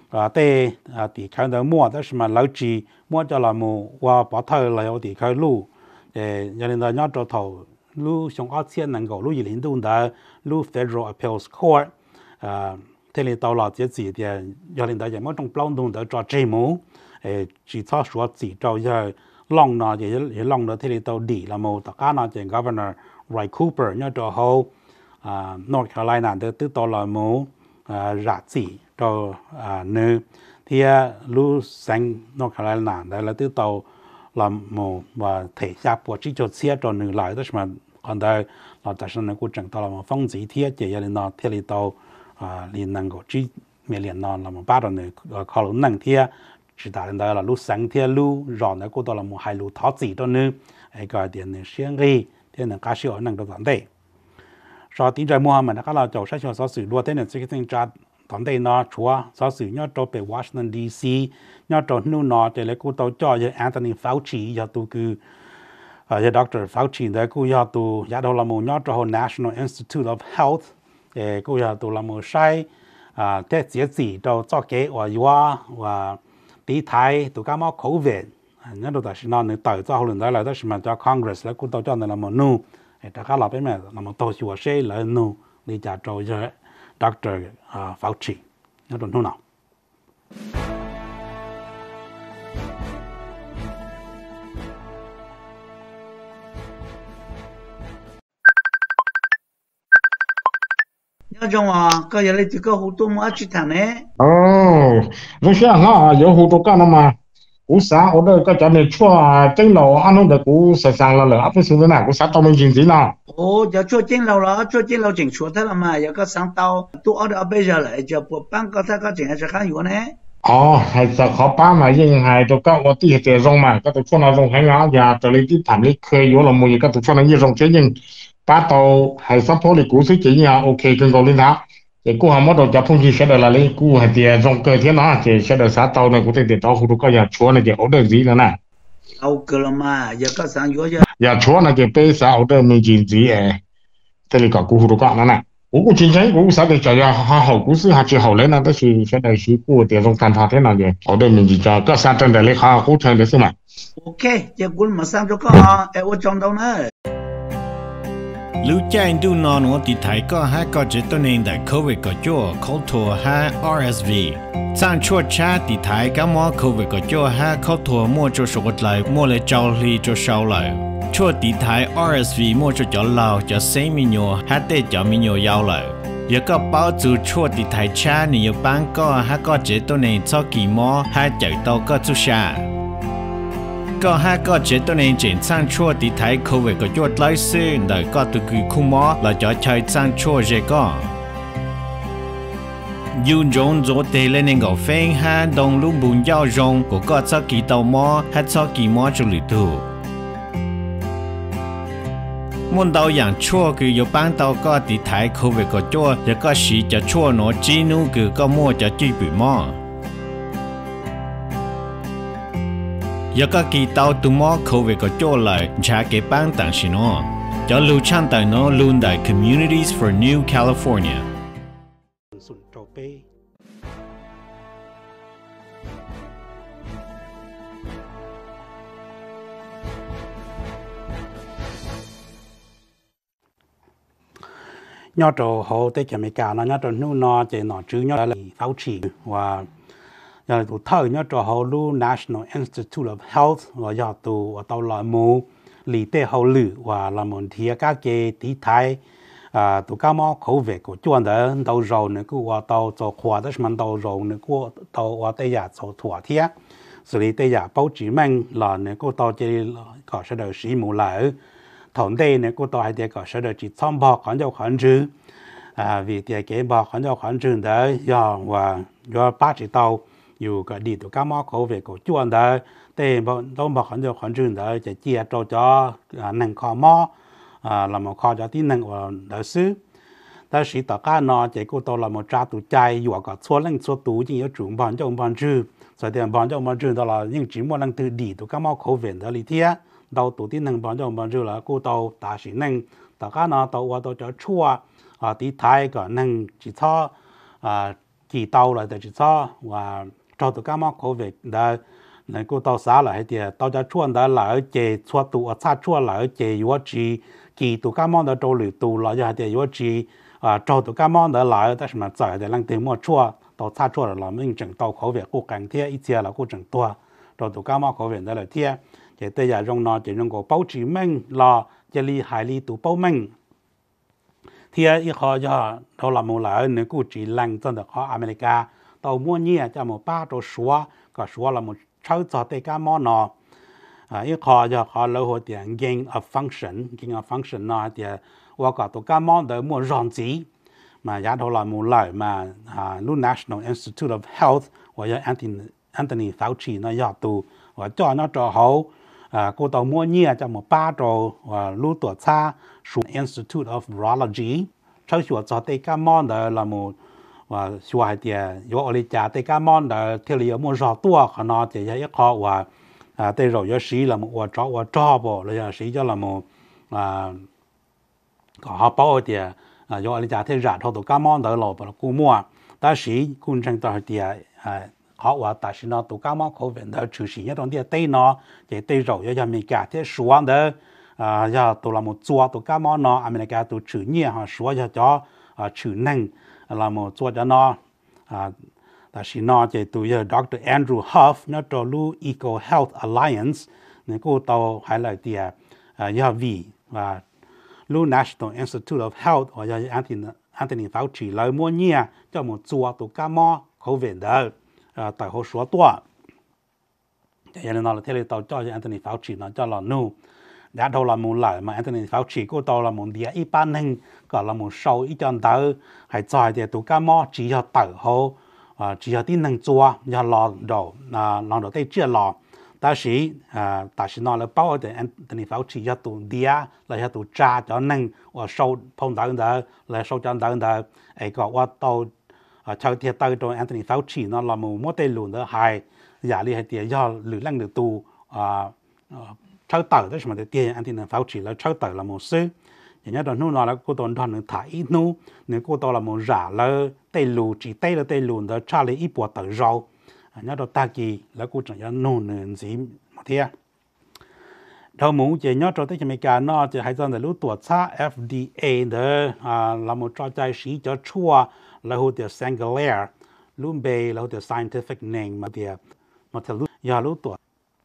tê tỷ khơi đó mua đó mà lấy chỉ mua cho là một qua bỏ thời là ở tỷ khơi lu để cho nên là nhớ cho thầu lu xong ở trên năng cầu lu gì liên đun đó lu Federal Appeals Court thế là tàu là chế gì thì cho nên là chỉ mới trong plong đun đó cho chế mũ chỉ cho số chỉ cho giờ long nó chỉ long nó thế là tàu đi là một tất cả nó chỉ Governor Roy Cooper nhớ cho hậu North Carolina để từ tàu là một rạ chỉ cho nơi thì lu sang North Carolina đây là từ tàu làm một và thể xác của chỉ cho xe cho nữ lại đó mà còn đây là tại sao nó cũng chẳng tàu là một phong chỉ thiết chỉ là nó thiết lý tàu liên năng của chỉ miền liên nó là một ba đợt nữ khó lớn năng thiết chỉ tại đây là lu sang thiết lu rõ nó cũng tàu là một hai lu tháo chỉ cho nữ cái điện nữ xuyên ghi thế là cá sấu năng được vấn đề sau tí trời mùa mà nó có là chỗ sách cho sử đua thế này sẽ sinh ra tóm đây nó chúa giáo sử nhớ cho về Washington DC nhớ cho nu nó để lấy cô tàu cho như Anthony Fauci giờ tu cứ như Dr. Fauci đấy cô giờ tu giá đầu là một nhớ cho National Institute of Health để cô giờ tu là một sai thế gì cho cái và tí thái tu cái máu COVID nhớ đâu là nó người tới cho lần đó là đó mà cho Congress là cô tàu cho này là một nu ta khá là bên mẹ là một tổ chức sẽ là nu đi trả cho Dr. Fauci nhớ tuần thu nào nhớ trong cái giờ này thì có hụt tôm ở trên thằng này lúc xưa nó có hụt tôm cái mà cú xã ở đây có cho nên chua trên lầu ăn nó được cú sang là lỡ áp xuống thế nào cú xã tao mình chỉnh gì nào giờ chua trên lầu là chua trên lầu chỉnh chua thế là mà giờ có sáng tao tôi ở đây bây giờ lại giờ bộ ban có thể có chỉnh hay khác nhiều này hay giờ khó ba mà nhưng hay tôi có ở tí hệ rong mà có tôi cho nó rong hay ngáo giờ tôi lấy tí thảm lấy khơi vô là mùi có tôi cho nó như rong chế nhưng ba tàu hay sắp phố thì cú sẽ chỉ nhà ok cần cầu lên tháp thì cú ham mất đồ cho phong chi sẽ được là lấy cú hay tiền rong cơ thế nó thì sẽ được xã tàu này cũng thể tàu không có nhà chúa này thì ở đây gì nữa nè tàu cơ mà giờ có sáng vô giờ nhà chúa này thì bây giờ ở đây mình chỉ gì thế thì có cú không có nữa nè cú chính chính cú sao để cho nhà hậu cú sư hạt chỉ hậu lên nó đó thì sẽ được sĩ cú tiền rong tan thà thế nào vậy ở đây mình chỉ cho có sang trên để lấy ha cú chơi để xem mà ok giờ cú mà sang cho có ở trong đâu nữa lưu chạy du non ở thị thái có hai có chế tôn nên đại COVID có chỗ khâu thua hai RSV sang chua cha thị thái các món COVID có chỗ hai khâu thua mua cho số lại mua lại trâu li cho sau lại chua thị thái RSV mua cho lào cho xây minyo hai tê cho minyo giàu lại giờ có bao chú chua thị thái cha nhiều bán có hai có chế tôn nên cho kỳ mò hai chạy tàu có chú xa có hai có chế tôn nên chuyển sang chua thì thấy COVID có chuột lái xe đời có từ kỳ khung mỏ là cho chơi sang chua dễ có dùng rong rồi tê lên nên gạo phèn ha đồng lúc bùn giao rong của có cho kỳ tàu mỏ hay cho kỳ mỏ cho lì thủ muốn tàu dạng chua cứ有bán tàu có thì thấy COVID có chuột giờ có sĩ cho chua nó chỉ nu cứ có mua cho chi bị mỏ giờ các kỳ tàu tụ mỏ COVID có chỗ lại trả cái bán tặng xin nó cho lưu trăn tại nó luôn tại Communities for New California. nhớ cho họ tới cái mấy cái nó nhớ cho nó chỉ nó chứ nhớ là pháo chỉ và giờ tụ thời nhớ cho họ luôn National Institute of Health và giờ tụ tàu là mù lý tế họ lử và là một thiệt các cái tí thái tụ các món khẩu vị của chuan đó tàu rau nữa cứ qua tàu cho khoa đó mà tàu rau nữa cứ tàu qua tây giả cho thua thiệt xử lý tây giả bao chỉ mình là nữa cứ tàu chỉ có sẽ được sử dụng lại thằng đây nữa cô tôi hay có sẽ được chỉ tham bảo khoản cho khoản trừ vì tiền cái bảo khoản cho khoản trừ đấy và ba chỉ tàu dù cái đi từ các món khẩu về của chuan đấy để bảo khoản cho khoản trừ đấy chỉ chia cho năng kho mò là một kho cho tin năng và đỡ xứ ta sĩ tất cả nó chỉ cô tôi là một trà tụ chạy dù có số lần số tụ chỉ có chuẩn bản cho bản trừ rồi tiền bản cho bản trừ đó là những chỉ một lần từ đi từ các món khẩu về đó lý thiệt đầu tụ tin năng bản cho bản trừ là cô tàu ta sĩ năng tất cả nó tàu qua tàu cho chua tí thái có năng chỉ cho kỳ tàu là chỉ cho và cho tụ các món khẩu về đó nên cô tàu xả lại thì tàu cho chua đó là ở chế chua tụ ở xa chua là ở chế yếu chỉ kỳ tụ các món đó trâu lử tụ là giờ thì yếu chỉ trâu tụ các món đó là tại sao mà giải để làm tiền mua chua tàu xa chua là mình chỉnh tàu khẩu về cô càng thiệt ít chia là cô chỉnh tua trâu tụ các món khẩu về đó là thiệt chỉ tới giờ trong nó chỉ trong có báo chí mình là chỉ li hai li tụ báo mình thiệt ít họ giờ đâu là một lại nếu cô chỉ lăng trong được họ America tàu mua nhẹ cho một ba trâu xóa có xóa là một sáu cho tới các món nó ít họ giờ họ lâu hồi tiền gain of function nó thì và cả tụ các món đó mua rong gì mà giá đâu là một lại mà lúc National Institute of Health và giờ Anthony Fauci nó giờ tụ và cho nó cho họ cô tàu mua nhẹ cho một ba trâu và lúc tuổi xa Institute of Virology sau khi cho tới các món đó là một và xua hai tiền yếu ở đây trả tới các món đó theo lý một rõ tua họ nó chỉ ít họ và tới rồi yếu sĩ là một và cho bộ là sĩ cho là một có họ bảo thì yếu ở đây trả thêm rạt họ tụ các món đó là cú mua ta sĩ cũng chẳng tới thì họ và ta sĩ nó tụ các món khẩu vị đó trừ sĩ nhất trong địa tây nó chỉ tây rồi yếu mình cả thế xuống đó giờ tụ là một chùa tụ các món nó America tụ trừ nhẹ họ xuống cho trừ năng là một chỗ cho nó ta sĩ nó chỉ tụ giờ Dr. Andrew Huff nó cho lu Eco Health Alliance nên cô tàu hay là thì giờ vì và lu National Institute of Health và giờ Anthony Fauci lời mua nhẹ cho một chỗ tụ các món khẩu vị đó tại hồ số tuổi cho nên nó là thế là tàu cho Anthony Fauci nó cho là nu đã đâu là một lại mà Anthony Fauci cô tàu là một địa ít ban hình có là một sâu ít chân tới hay cho thì tụ các món chỉ cho tự hồ chỉ cho tin năng chua cho lò đầu tay chia lò ta sĩ nó là bao để Anthony Fauci cho tụ địa là cho tụ cha cho năng và sâu phong tới đó là sâu chân tới đó ấy có qua tàu cho thiệt tới cho Anthony Fauci nó là một tên lùn đó hay giả lý hay tiền do lử lăng được tụ trao tờ đó mà để tiền Anthony Fauci là trao tờ là một sư thì nhớ đoàn nó là cô toàn đoàn được thải ít nu nếu cô toàn là một giả là tây lù chỉ tây là tây lùn đó trả lấy ít bộ tờ rau nhớ đoàn ta kỳ là cô chẳng nhớ nô nền gì mà thế đâu muốn chỉ nhớ cho tới cái mấy cái nó chỉ hay rằng là lúc tuổi xa FDA đó là một trò chơi sĩ cho chua là hồ tiêu Sangalair lúc bề là hồ tiêu scientific name mà theo lúc tuổi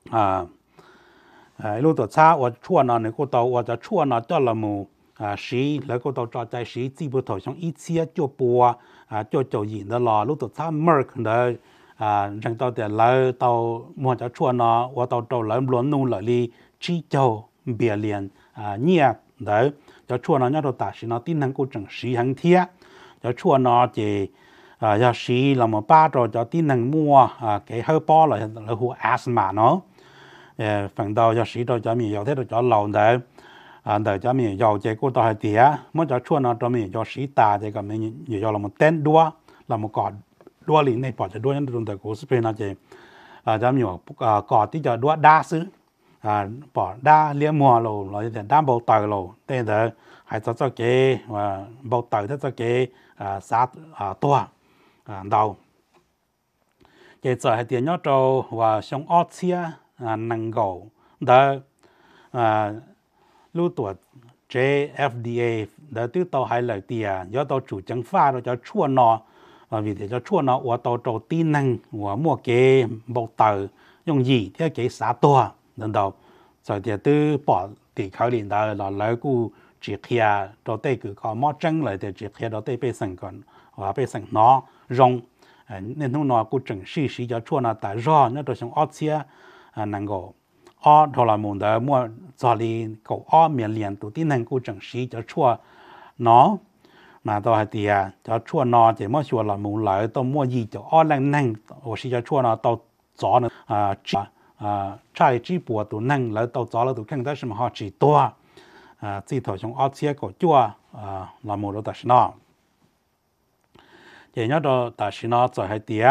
lúc tuổi xa và chua nó nếu cô tàu và cho chua nó cho là một sĩ là cô tàu trò chơi sĩ chỉ bữa thổi trong ít xia cho bùa cho gì đó là lúc tuổi xa Merck đó rằng tàu thì là tàu mua cho chua nó và tàu là luôn nung lại đi chỉ cho bia liền nhẹ đấy cho chua nó nhớ đồ ta sĩ nó tin năng cô chẳng sĩ hàng thiệt cho chua nó chỉ giờ sĩ là một ba rồi cho tin năng mua cái hơi po là hồ asthma nó phần đầu giờ sĩ rồi cho mình giàu thế rồi cho lâu đấy để cho mình giàu chế cô tao hay thiệt muốn cho chua nó cho mình cho sĩ ta thì còn mình nhiều là một tên đua là một cọt đua liền này bỏ cho đua nhân trong thời cổ Spain nó chỉ cho mình cọt tí cho đua đa xứ bỏ đa liên mùa lồ rồi thì đa bầu tờ lồ tên đó hay cho cái và bầu tờ cho cái sát tua đầu cái giờ hay tiền nhớ trâu và xong ót xia năng gầu đó lưu tuổi FDA đã từ tàu hai lời tiền do tàu chủ chứng pha rồi cho chua nó vì thế cho chua nó và tàu trâu tin năng và mua cái bộ tờ dùng gì theo cái xã tua lần đầu rồi thì từ bỏ thì khởi liền đó là lấy cu chỉ kia đầu tiên cứ có mót trắng lại thì chỉ kia đầu tiên bị sừng còn và bị sừng nó rong nên hôm nọ cu chừng sĩ cho chua nó tại do nó đồ xong ót xia năng够ót thôi là muốn đó mua cho đi cầu ót miền liền tụ tin năng cu chừng sĩ cho chua nó mà tôi hay thì cho chua nó chỉ mới chua là muốn lại tôi mua gì cho ót năng năng hoặc sĩ cho chua nó tôi gió nó trái chỉ bùa tụ năng lại tôi gió là tụ khăn đó là họ chỉ toa chỉ thổi trong ót xia của chua là một đó là nó chỉ nhớ đó là nó cho hay thì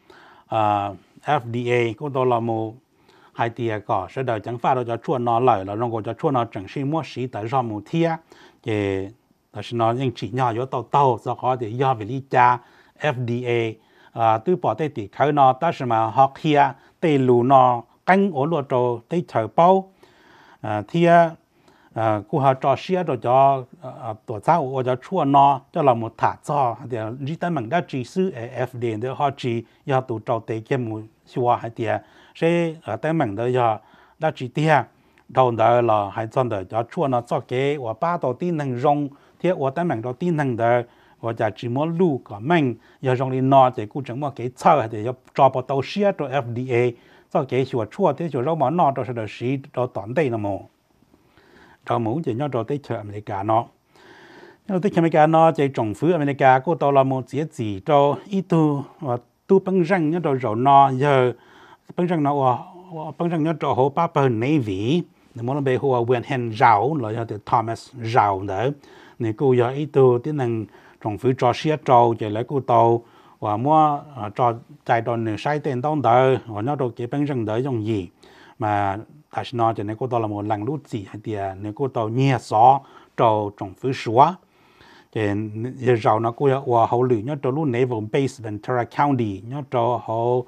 FDA cũng đó là một hai thì có sẽ đợi chẳng phải cho chua nó lại là nó cho chua nó chẳng sĩ mua sĩ tại do một thia thì là nó những chỉ nhỏ yếu tàu do họ thì do về lý cha FDA từ bỏ tay thì khởi nó ta sẽ mà học kia tay lù nó canh ổn luật rồi tay thở bao thia cô họ cho xia rồi cho tổ chức của cho chua nó cho là một thả cho thì chỉ tới mình đã chỉ sư FDA để họ chỉ do tụ trâu tay cái một xua hay thì sẽ ở tới mình đó giờ đã chỉ tia đầu đó là hay chọn được cho chua nó cho cái và ba đầu tiên năng rong thì và tới mình đầu tiên năng đó và chỉ muốn lưu của mình giờ rong đi nó thì cũng chẳng mà cái sau thì cho vào tàu xia cho FDA cho cái chua thì chua rau mà nó đó sẽ được xí cho toàn đây là một cho muốn chỉ nhớ cho tới chợ America nó nhưng tới America nó chỉ trồng phứ America của tàu là một chiếc gì cho ít tu băng răng nhớ rồi nó giờ băng răng nó băng răng nhớ cho hồ Papa Navy nếu muốn về hồ Wen Hen Rao là do Thomas Rao nữa nên cô giờ ít tiếng năng trồng phứ cho xía trâu chỉ lấy cô tàu và mua cho chạy đòn sai tiền tông đời và nhớ rồi cái băng răng đấy dùng gì mà tại sao cho nên cô tàu là một lần lút gì hay thì nên cô tàu nhẹ gió trâu trồng phứ xóa thì giờ giàu nó cô và hậu lửa nhớ trâu lúc Naval Base Ventura County nhớ trâu hậu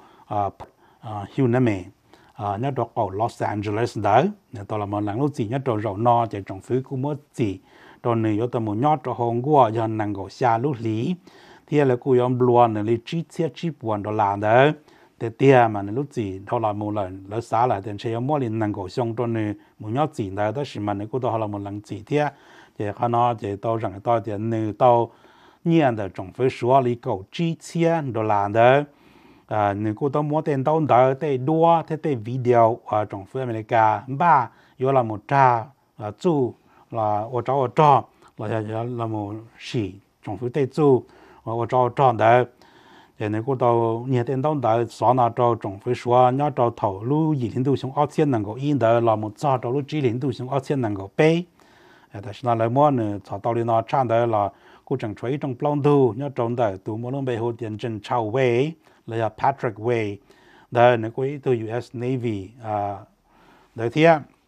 Huname nhớ trâu ở Los Angeles đó nên tàu là một lần lút gì nhớ trâu giàu nó chỉ trồng phứ cũng mất gì rồi này có tàu một nhớ trâu hồng qua giờ năng够下lúc lý thì là cô yếm luồn này chỉ $1,000 đó để tiền mà lúc gì thôi là một lần lỡ xả lại thì sẽ mỗi lần năng够xong cho nên một nhớ gì đó đó là mình cũng đó là một lần gì thế thì họ nói thì tao rằng tao thì nữ tao nhiên的总会说了够$1,000的nữ cũng tao mua tiền tao đó để đua để video tổng会America ba có là một trà chủ là ở chỗ là một sĩ tổng会để chủ ở chỗ đó thì nếu cô tàu nhiệt điện đông đó xóa nào cho tổng phải xóa nhớ cho thầu lưu gì liên tục xuống áo thiên năng够in đó là một giờ cho lưu chỉ liên tục xuống áo thiên năng够bay但是呢来么呢找到了呢唱的了cô chẳng chơi trong plong du nhớ trong đó tụ mỗi lần bay hồ điện trên Chao Way là Patrick Way đó nếu cô từ US Navy đấy thì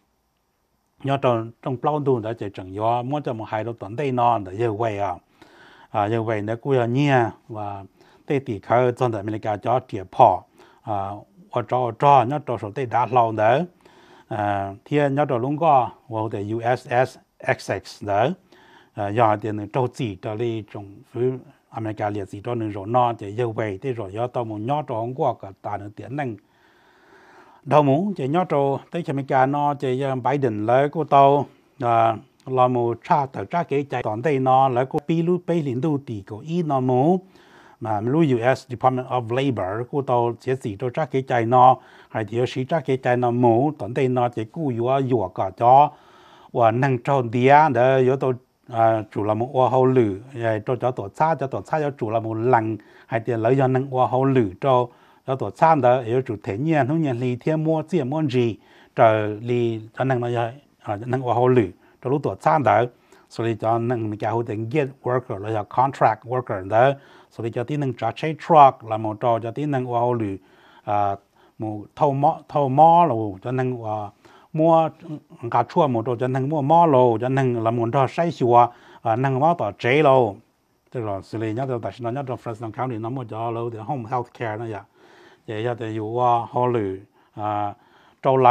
nhớ trong plong du đó chỉ chẳng do mỗi cho một hai đôi tuần đây non để giờ way giờ way nếu cô nhia và tây tỷ khơi trong tại America cho trẻ phò ở cho nhớ trong số tây đá lâu nữa thì nhớ trong lúc có vào tại USS Essex đó do tiền trâu chỉ cho đi trong phía America liệt chỉ cho nên rồi nó chỉ giờ về thế rồi do tao muốn nhớ trong qua cả ta được tiền năng đâu muốn chỉ nhớ trong tới America nó chỉ Biden lấy của tao là một tra cái chạy toàn đây nó lấy của pi liên tu tỷ của y nó muốn mà lưu US Department of Labor của tao chỉ cho tra cái chạy nó hay thì chỉ tra cái chạy nó muốn toàn đây nó chỉ cứu yếu cả cho và năng trâu đĩa để yếu tố chủ là một hoa hậu lử cho tổ cha cho chủ là một lần hay tiền lấy cho năng hoa hậu lử cho tổ cha đó yếu chủ thể nhiên không nhiên lì thêm mua tiền mua gì trời lì cho năng nó năng hoa hậu lử cho lúc tổ cha đó rồi cho năng cái hậu tiền get worker là contract worker đó rồi cho tí năng trả chạy truck là một trò cho tí năng hoa hậu lử một thâu mỏ là cho năng mua cà chua một đồ cho năng mua mỏ lô cho năng là một trò say xua năng mỏ tỏ chế lô tức là xử lý nhớ tại nó nhớ trong Fresno County nó mua cho lô thì home health care nó vậy vậy cho thì dụ họ lử trâu lỡ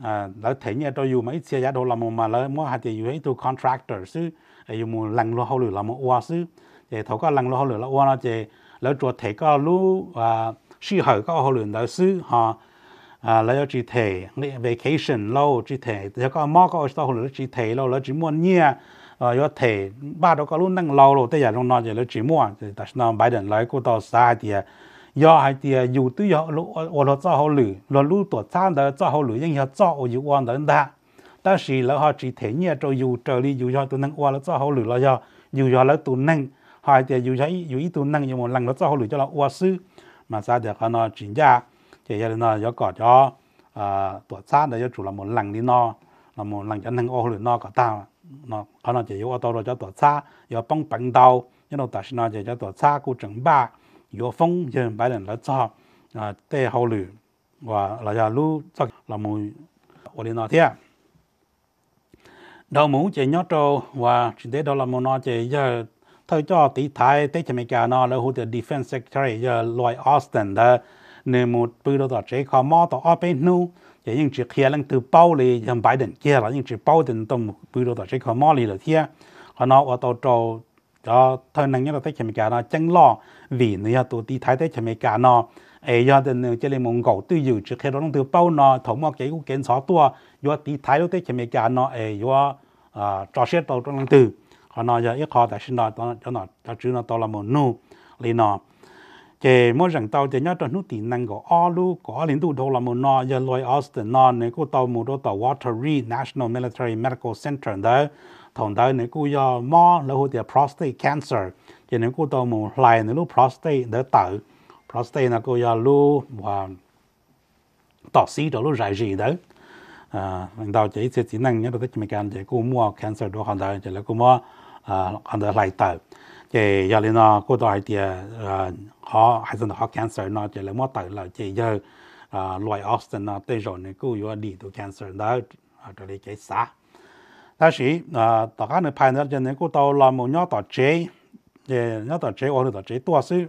lỡ thấy như tôi dùng mấy xe giá đồ làm một mà lỡ mua hạt thì dùng từ contractor chứ dùng một lần lo hậu lửa là một oa chứ thì thấu có lần lo hậu lửa là oa nó chỉ lỡ chuột thấy có lú suy hở có hậu lửa đó chứ họ lỡ chỉ thể vacation lâu chỉ thể thì có mò có hậu lửa chỉ thể lâu lỡ chỉ mua nhia có thể ba đó có lúc năng lâu rồi tới giờ trong nó chỉ lỡ chỉ mua thì tại sao Biden lấy cô tao sai thì do hai thì dù từ giờ lúc ở đó cho họ lử rồi lúc tuổi tháng đó cho họ lử nhưng họ cho ở dù quan đó đã但是了họ chỉ thấy như cho dù trở đi dù cho tụi năng qua là cho họ lử là do dù cho là tụi năng hai thì dù thấy dù ý tụi năng nhưng một lần nó cho họ lử cho là qua sư mà sao được họ nó chuyển ra thì giờ nó có có cho tuổi tháng đó cho chủ là một lần đi nó là một lần cho năng ô lử nó có tao nó họ nó chỉ yêu tao rồi cho tuổi tháng giờ bông bắn đầu nhưng nó tại sao nó chỉ cho tuổi tháng cũng chẳng ba有风就摆人来做对好路và là giờ lu chắc là mùi ở đây nói thế đầu mũ chỉ nhớ trâu và chỉ để đó là một nó chỉ giờ thôi cho tí thái tới cho mấy cái nó là hỗ trợ defense secretary giờ Lloyd Austin đó nên một bữa đó chỉ có mò đó ở bên nu chỉ những chỉ kia lần từ bao lì giờ Biden kia là những chỉ bao đến tầm bữa đó chỉ có mò lì là thế họ nói ở tàu trâu cho thôi năng nhớ tới cho mấy cái nó chẳng lo vì nếu tụi tí thái tới cho mấy cái nó giờ đến chỉ là mong cầu tư dự trước khi đó từ bao nó thống một cái cũng kiến sáu tua do tí thái tới cho mấy cái nó do trò xét tàu trong từ họ nói giờ ít khó tại sinh đó cho nó cho chứ nó tàu là một nu liền nó chỉ mỗi rằng tàu thì nhớ trong nút tiền năng của alu có liên tục đâu là một nó giờ Lloyd Austin nó nếu có tàu một tàu Walter Reed National Military Medical Center đó thằng đó nếu có do mò là hỗ trợ prostate cancer chỉ nếu có tàu một lại nếu lúc prostate để tự prostate là có do lu và tỏ xí đó lúc dài gì đấy mình đào chỉ năng nhớ được mấy cái chỉ có mua cancer đó hàng đời chỉ là có mua hàng đời lại tự chỉ giờ lên nó có tàu thì họ hay là họ cancer nó chỉ là mua tự là chỉ giờ loại Austin nó tới rồi nếu có do đi từ cancer đó ở đây cái xã ta sĩ tất cả những phái nữa cho nên cô tàu là một nhóm tàu chế nhóm tàu chế hoặc là tàu chế tua sư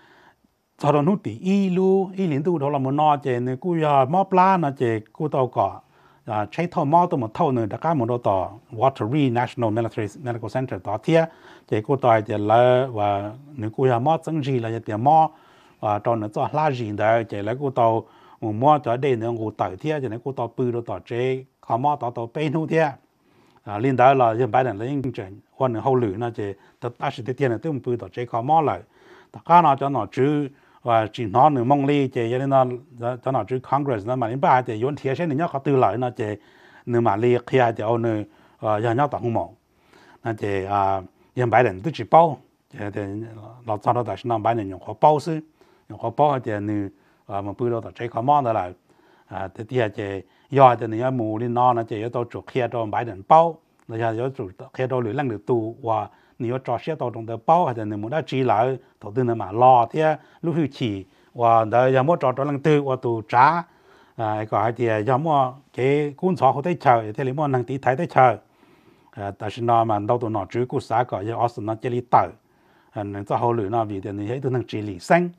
sau đó nút thì y liên tục đó là một nó chế nên cô mò pla nó chế cô tàu có chế thâu mò tàu một thâu nữa tất cả một đôi tàu Walter Reed National Military Medical Center tàu thia chế cô tàu chế là và nếu cô mò chứng gì là chế mò cho nó cho lá gì đó chế là cô tàu một mò cho đây nữa cô tàu thia chế nên cô tàu bự đôi tàu chế họ mò tàu bên hú thia liên đó là hiện tại là những chuyện quan hậu lử nó chỉ tất cả sự tiền là tôi muốn bự chế khó mò lại tất cả nó cho nó chứ và chỉ nó nửa mong ly chỉ cho nên nó cho nó chứ Congress nó mà đến ba thì yon thiệt sẽ nhớ có từ lại nó chỉ nửa mà ly kia thì ông nửa giờ nhớ tổng mộng nó chỉ hiện tại là tôi chỉ bao thì nó cho nó tại sao bài này dùng khó bao chứ dùng khó bao thì nửa mà bự đó chế khó mò lại thì thì chỉ do thì nếu mù lên nó chỉ có tàu kia tàu bài đền bao là giờ chủ kia tàu lưỡi lăng được tù và nếu trò xe tàu trong tàu bao hay là nếu muốn đã chỉ lại đầu tư mà lo thì lúc hưu chỉ và đời giờ muốn trò lăng tư và tù trả có thì giờ muốn cái cuốn sổ họ tới chờ thì nếu muốn năng tí thấy tới chờ tại sao nó mà đâu tụ nó chú cũng xã có giờ Austin nó chỉ lý tử nên cho họ lưỡi nó vì thì nếu tụ năng chỉ lý sinh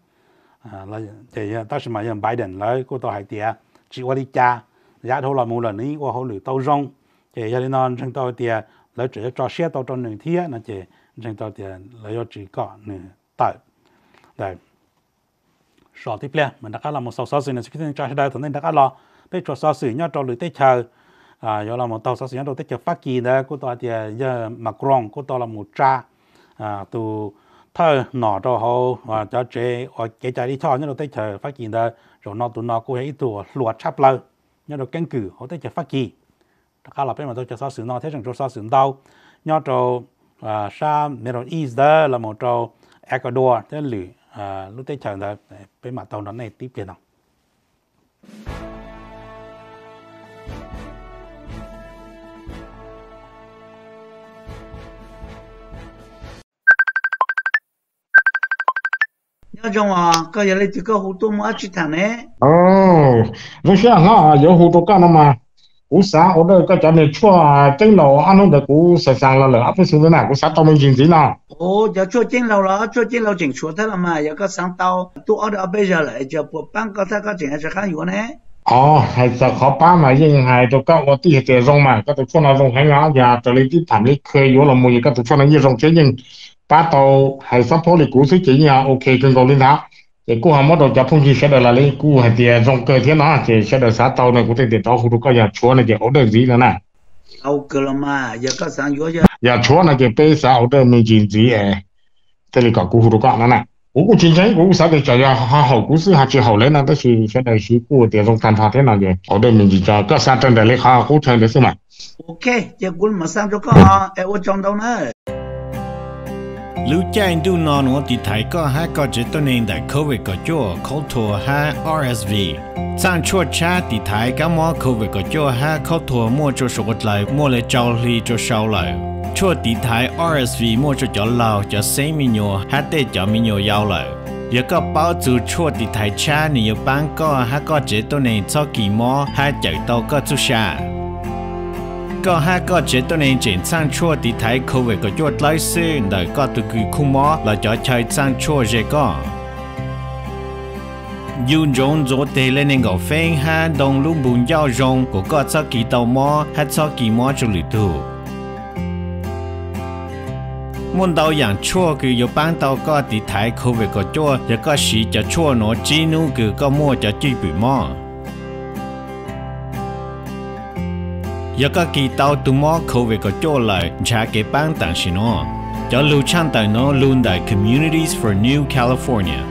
là thì tại sao mà giờ Biden lấy cô tàu hay thì chỉ qua đi cha giá thô là một lầnนี้ว่าเขาหรือเต้าจงเจยาลินอนจังตัวเตียแล้วจะจ่อเสียตัวตนหนึ่งเทียนะเจจังตัวเตียแล้วจะก่อหนึ่งต่อแต่สอบที่เปลี่ยนมันนักการเราหมดสอบสื่อในสกิลจ่อได้ตอนนี้นักการเราไปตรวจสอบสื่อยอดตัวหรือเตชยอเราหมดตัวสอบสื่อยอดตัวเตชฟักกีนะกูตัวเตียยามักรองกูตัวเราหมดจ้าตัวถ้าหน่อตัวเขาว่าจะเจอเกจใจที่ชอบเนี่ยเราเตชฟักกีนะrồi nó tụi nó cũng hayตัวหลวดชับเลยnhớ được căn cứ họ tới cho phát kỳ, tất cả là bên mà tôi cho sao sử nó thế rằng cho sao sử đâu, nhớ cho sa Middle East đó là một trâu Ecuador thế lử lúc tới chờ đó bên mà tàu nó này tiếp kia nào. nhớ trong cái giờ này thì có hủ tiếu mà chỉ thằng này rồi sao nó giờ hủ tiếu cái mà cú xã ở đây cái chỗ này chua chén lẩu ăn nó được cú sẵn là lẩu áp xuống thế nào cú xã tao mình chỉnh gì nào giờ chua chén lẩu là chua chén lẩu chỉnh chua thế là mà giờ có sáng tao tôi ở đây bây giờ lại giờ bộ ban có thể có chỉnh hay khác nhiều này hay sao khó ba mà nhưng hay tôi có ở tí hệ rong mà có tôi cho nó rong hay ngõ nhà tôi lấy tí thảm lý khơi vô là mùi có tôi cho nó như rong chế nhưng ba tàu hay sắp phố thì cú sĩ chỉ nhà ok cần cầu lên tháo thì cú ham mất đồ cho phong chi sẽ được là lấy cú hay tiền rong cơ thế nó thì sẽ được sát tàu này cũng thể để tàu không có nhà chúa này thì ở đây gì nữa nè ok là mà giờ có sáng vô giờ nhà chúa này thì bây giờ ở đây mình chỉ gì这里搞古糊都搞了呢。我今天我啥个叫呀，好故事还是好嘞呢，但是现在是过这种干法的那个，好多名字叫各山镇的嘞，好好成的是嘛。 ok giờ cũng mà sang cho có à em ở trong đâu nữa lưu chạy du non ở thị thái có hai có chế tôn nên đại COVID có chỗ khâu thua hai RSV sang chua cha thị thái các món COVID có chỗ hai khâu thua mua cho số lại mua lại trâu li cho sau lại chua thị thái RSV mua cho lào cho xây minyo hai tê cho minyo giàu lại giờ có bao chú chua thị thái cha nhiều bán có hai có chế tôn nên cho kỳ mò hai chạy tàu có chú xa có hai có chế tôn nên chuyển sang chua thì thấy COVID có chuột lái xe đời có từ kỳ khung mỏ là cho chơi sang chua dễ có dùng rong rồi tê lên nên gõ phèn ha đồng lúc bùn giao rong của có cho kỳ tàu mỏ hay cho kỳ mỏ cho lì tù muốn tàu dạng chua cứ yêu bán tàu có thì thấy COVID có chuột giờ có sĩ cho chua nó chỉ nu cứ có mua cho chi bị mỏ giờ các kỳ tàu tụ mò COVID có chỗ lại trả cái bán tặng xin nó cho lưu trăn tại nó luôn tại Communities for New California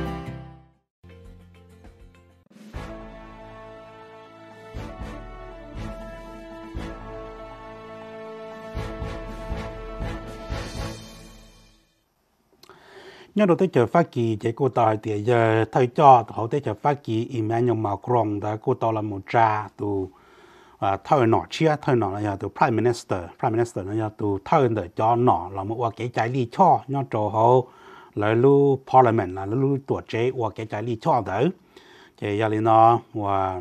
nhớ đầu tới chờ phát kỳ chế cô tàu thì giờ thay cho họ tới chờ phát kỳ Emmanuel Macron đã cô tàu là một trà tụ thay nọ chia thay nọ là từ prime minister là từ thay để cho nọ là một cái trái lý cho nhớ cho họ là lu parliament là lu tổ chế cái trái lý cho đấy thì giờ nó và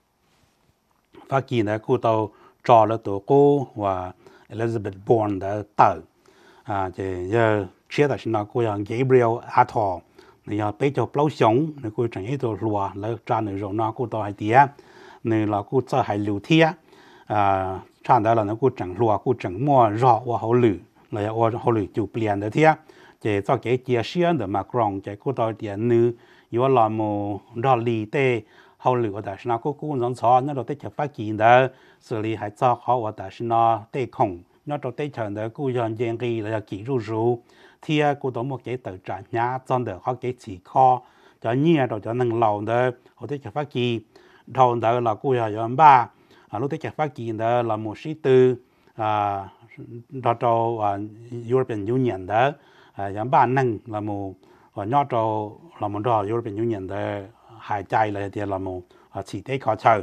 phát kỳ này cô tàu cho là từ cô và Elizabeth Bourne đã tới thì giờ chia là nó cô là Gabriel Attal này giờ bây giờ bao sống này cô chẳng ấy đồ lúa là ra này rồi nó cô tàu hay tiệt này là cô cho hay lưu thiê chẳng đó là nó cô chẳng lúa cô chẳng mua rõ và hậu lử là hậu lử chụp liền đấy thiê chỉ cho cái chia sẻ để Macron chỉ cô tàu tiền nữ yếu là một rõ lý tê hậu lử ở đây nó cô cũng giống nó đâu tới chụp phát kỳ đó xử lý hay cho họ ở đây nó tê khổng nó đâu tới chờ đó cô dọn dẹp cái là kỹ rú thì cô đó một cái tờ trả nhá trong đó họ cái chỉ kho cho nhiều rồi cho năng lâu đó họ tới chụp phát kỳ đầu đó là cô là dọn ba lúc tới chụp phát kỳ đó là một sĩ tư đó cho European Union đó dọn ba năng là một nhỏ cho là một đó European Union đó hải chạy là thì là một chỉ tế khó chờ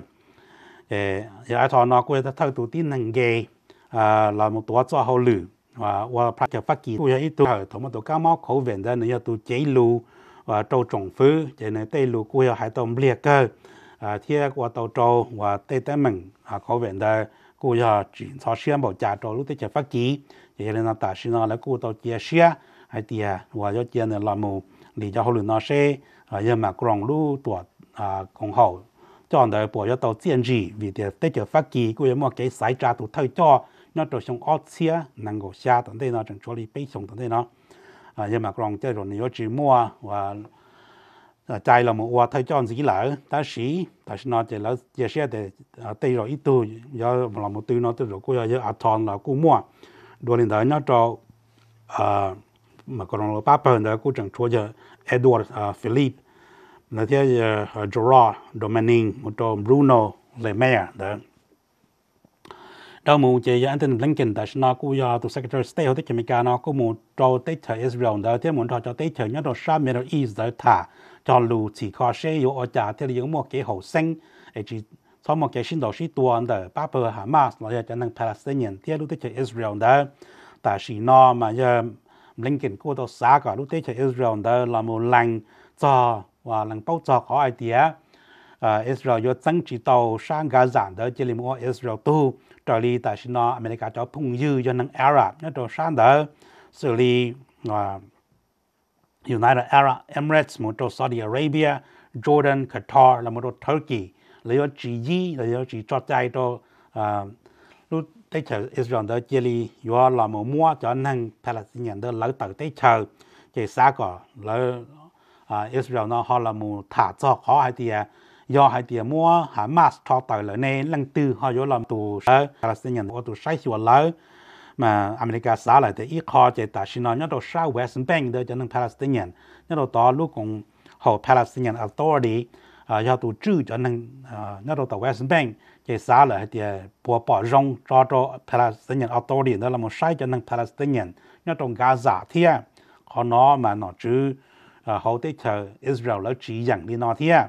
giờ ai nó cô ta thay tụ tin năng ghê là một tổ cho hậu lử và phát triển phát kỳ tôi ít tôi thống một tổ cá móc khẩu viện đó nữa tôi chế lù và trâu trồng phứ cho nên tây lù cô hải tôm liệt cơ thiê qua tàu trâu và tây tây mình khẩu viện đó cô chuyển cho xem bảo trả trâu lúc tới chờ phát kỳ vậy nên là ta xin nó là cô tàu chia sẻ hay tiề và cho tiền là một lý do hậu lử nó sẽ giờ mà còn lù tuổi công hậu chọn đời bỏ cho tàu chiến gì vì thế tới chờ phát kỳ cô một cái sải trả tụ thay cho nó trở thành ớt xía năng够下等等nó整处理背诵等等nó nhưng mà còn chơi rồi nếu chỉ mua và chạy là một hoa thay cho gì lỡ ta sĩ tại sao nó chỉ là chia sẻ để tây rồi ít tu do là một tư nó từ rồi cô giờ Attal là cô mua đôi lần đó nó cho mà còn là ba phần đó cô chẳng chúa giờ Edward Philip là thế Gerard Dominic một trò Bruno Le Maire đó đâu một chế Antony Blinken tại sao cô giờ từ Secretary of State ở tại Mỹ nó có một trò tết thời Israel đó thế muốn cho tết thời nhất là South Middle East đó thả cho lù chỉ có sẽ yếu ở trả thế là một cái hậu sinh chỉ sau một cái sinh đầu sĩ tuần đó ba bờ Hamas là cho năng Palestinian thế lúc tết thời Israel đó tại sao nó mà giờ Blinken cô đó xa cả lúc tết thời Israel đó là một lần cho và lần bao cho có idea Israel do tăng chỉ tàu sang Gaza đó chỉ là một Israel tu trở đi tại sao America cho phung dư cho năng Arab nó đồ sang đó xử lý United Arab Emirates một đồ Saudi Arabia Jordan Qatar là một đồ Turkey lấy chỉ gì lấy chỉ cho chạy cho lúc tới chờ Israel đó chỉ li do là một mua cho nên Palestinian đó lấy từ tới chờ chỉ sao có lấy Israel nó họ là một thả cho họ hay thì do hay thì mua Hamas cho tới lại nên lần tư họ do làm tù Palestinian có tù sai sửa lấy mà America xả lại thì ít họ chỉ ta xin nói nhớ đâu sao West Bank đó cho nên Palestinian nhớ đâu đó lúc cũng họ Palestinian Authority do tù trừ cho nên nhớ đâu tàu West Bank chỉ xả lại thì bỏ rong cho Palestinian Authority đó là một sai cho nên Palestinian nhớ trong Gaza thì họ nói mà nó chứ họ tới chờ Israel là chỉ dẫn đi nó thì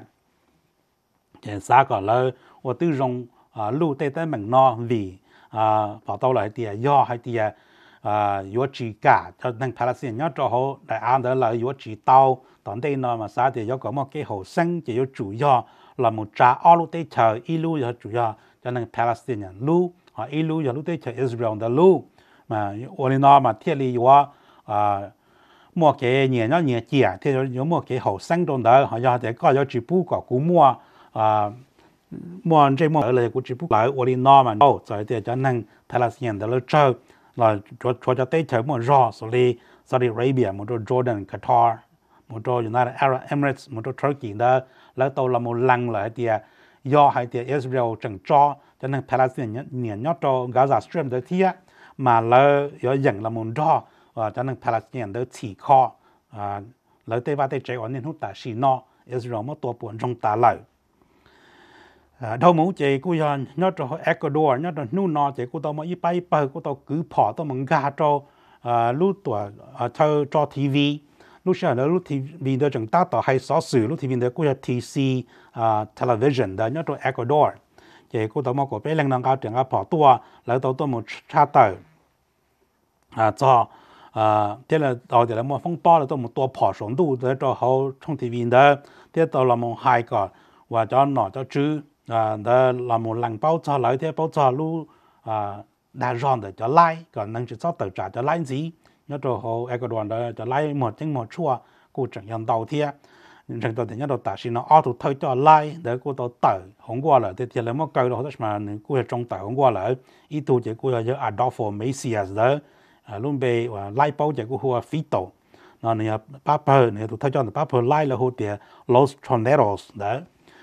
chỉ xả có là và từ rong lưu tới tới mình nó vì bảo tàu lại thì do hay thì do chỉ cả cho nên Palestinian nhớ cho họ đại an đó là do chỉ tàu tận đây nó mà sao thì do có một cái hồ sinh chỉ do chủ yếu là một trà ở lúc tới chờ ilu là chủ yếu cho nên Palestinian lu ilu là lúc tới chờ Israel đó lu mà nó mà thiết lý do mua cái nhẹ nó nhẹ chè thì có một cái hồ sinh trong đó họ do để có do chỉ bu có cú mua mua trên mua ở lại cũng chỉ bu lại nó mà đâu rồi thì cho nên Palestinian đó là chơi là cho tới chờ một rò Saudi Arabia một Jordan Qatar một United Arab Emirates một Turkey đó là tàu là một lần lại thì do hay thì Israel chẳng cho nên Palestinian nhận nhớ cho Gaza Strip đó thì mà là do dẫn là một rò cho nên Palestinian đó chỉ khó lấy tới và tới chạy ở nên hút ta xì no Israel mất tua buồn trong ta lại đâu muốn chị cô nhớ cho Ecuador nhớ cho nu no chị cô tao mà ít bay cô tao cứ bỏ tao mừng gà cho lúc tuổi cho TV lúc sau đó lúc TV đó chẳng ta tao hay xóa xử lúc TV đó cô TC television đó nhớ cho Ecuador chị cô tao mà có bé lên năng cao trường bỏ tua lấy tao một cha tờ cho thế là tao thì là một phong bao là tao một tua bỏ xuống đủ để cho họ trong TV đó thế tao là một hai cái và cho nó cho chứ đó là một lần bao cho lại thế bao cho lu đa ròn để cho lại còn năng chỉ cho tự trả cho lại gì nhớ cho họ Ecuador đó cho lại một chính một chua cô chẳng nhận đầu thế chẳng tao thì nhớ đầu ta xin nó auto thay cho lại để cô tao tự hôm qua là thì là một câu đó mà cô ở trong tự hôm qua là ít tu chỉ cô là Adolfo Mesias đó luôn về và lại bao chỉ cô hoa Fito nó này Papa này tụi thay cho Papa lại là hồ tiệt Los Troneros đó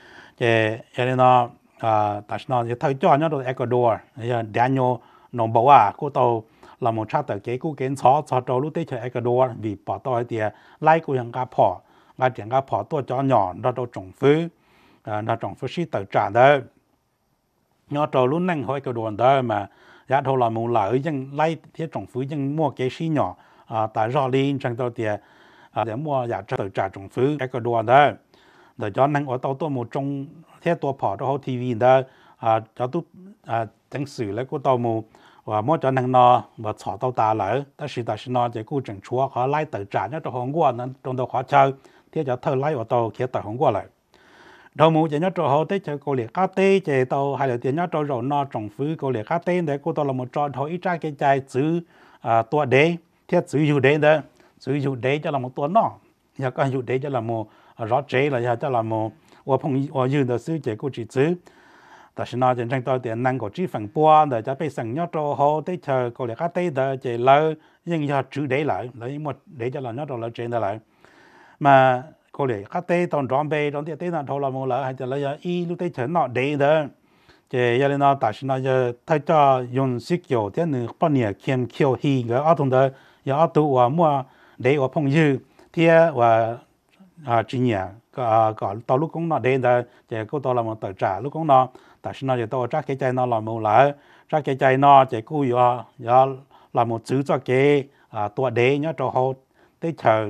cho nó tại sao nó thay cho nó Ecuador Daniel nó bảo cô tao là một cha tờ kế cô kiến cho lúc tới chơi Ecuador vì bỏ tao thì lại cô hàng cá phò lại tiền cá phò tôi cho nhỏ nó đâu trồng phứ nó trồng phứ xí tờ trả đó nhỏ trâu lúc năng hỏi Ecuador đó mà giá thâu là một lợi nhưng lại thiết trồng phứ nhưng mua cái xí nhỏ tại do liên chẳng tao thì để mua giá tờ trả trồng phứ Ecuador đó để cho năng ở tàu tôi một trong thế tôi bỏ cho TV đó cho tôi chẳng xử lấy của tàu một và mỗi cho năng nó và xỏ tàu ta lại ta chỉ nó chỉ cố chẳng chúa họ lấy tự trả nhớ cho hôm qua nên trong đó họ chơi thế cho thơ lấy ở tàu kia tại hôm qua lại đầu mù chỉ nhớ cho họ tới chơi cô liệt cá tê chỉ tàu hay là tiền nhớ cho rồi nó trồng phứ cô liệt cá tê để cô tàu là một trò thôi ít ra cái chai chữ tua đế thế chữ dụ đế đó chữ dụ đế cho là một tua nó nhà có dụ đế cho là một rõ chế là cho là một và phong và dư được sư chế của chị chứ tại sao nói trên tôi tiền năng của chỉ phần bua để cho bây sẵn nhớ cho họ tới chờ cô lại cá tê để chế lỡ nhưng giờ chữ để lại lấy một để cho là nhớ cho lỡ trên đó lại mà cô lại cá tê toàn tròn bề trong tiết tê là thôi là một lỡ hay là lỡ y lúc tới chờ nó để đó chế giờ nó tại sao nói giờ thay cho dùng sức dầu thế nữa bao nhiêu kiếm kiêu hi cái ở trong đó giờ ở tụ và mua để và phong dư thì và chỉ nhẹ có tao lúc cũng nó đến đó chỉ có tao làm một tờ trả lúc cũng nó tại sao nó chỉ tao chắc cái chai nó làm một lại chắc cái chai nó chỉ cố giờ làm một chữ cho cái tua đế nhớ cho họ tới chờ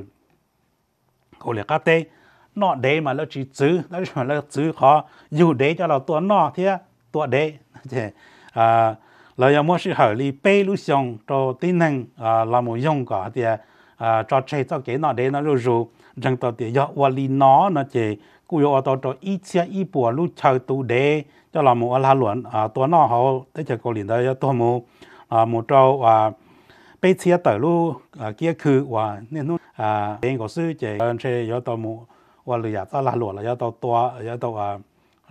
cô liệt cá tê nó đế mà nó chỉ chữ nó mà nó chữ họ dù đế cho là tua nó thế tua đế thì là giờ muốn sự hỏi li bê lúc xong cho tin năng làm một dùng cả thì cho chơi cho cái nó đế nó rồi rằng tao thì do vali nó chỉ cú yo tao cho ít xe ít bùa lúc chơi tu đế cho là một là luậnตัวnó họ tới chơi câu liền đóตัวmột trâu bây xe tới lúc kiaคือว่าเนี่ยนู้เองก็ซื้อเจอchơi do tao mộtว่าเลยอยากตลาดหลวงแล้วdo taoตัวdo tao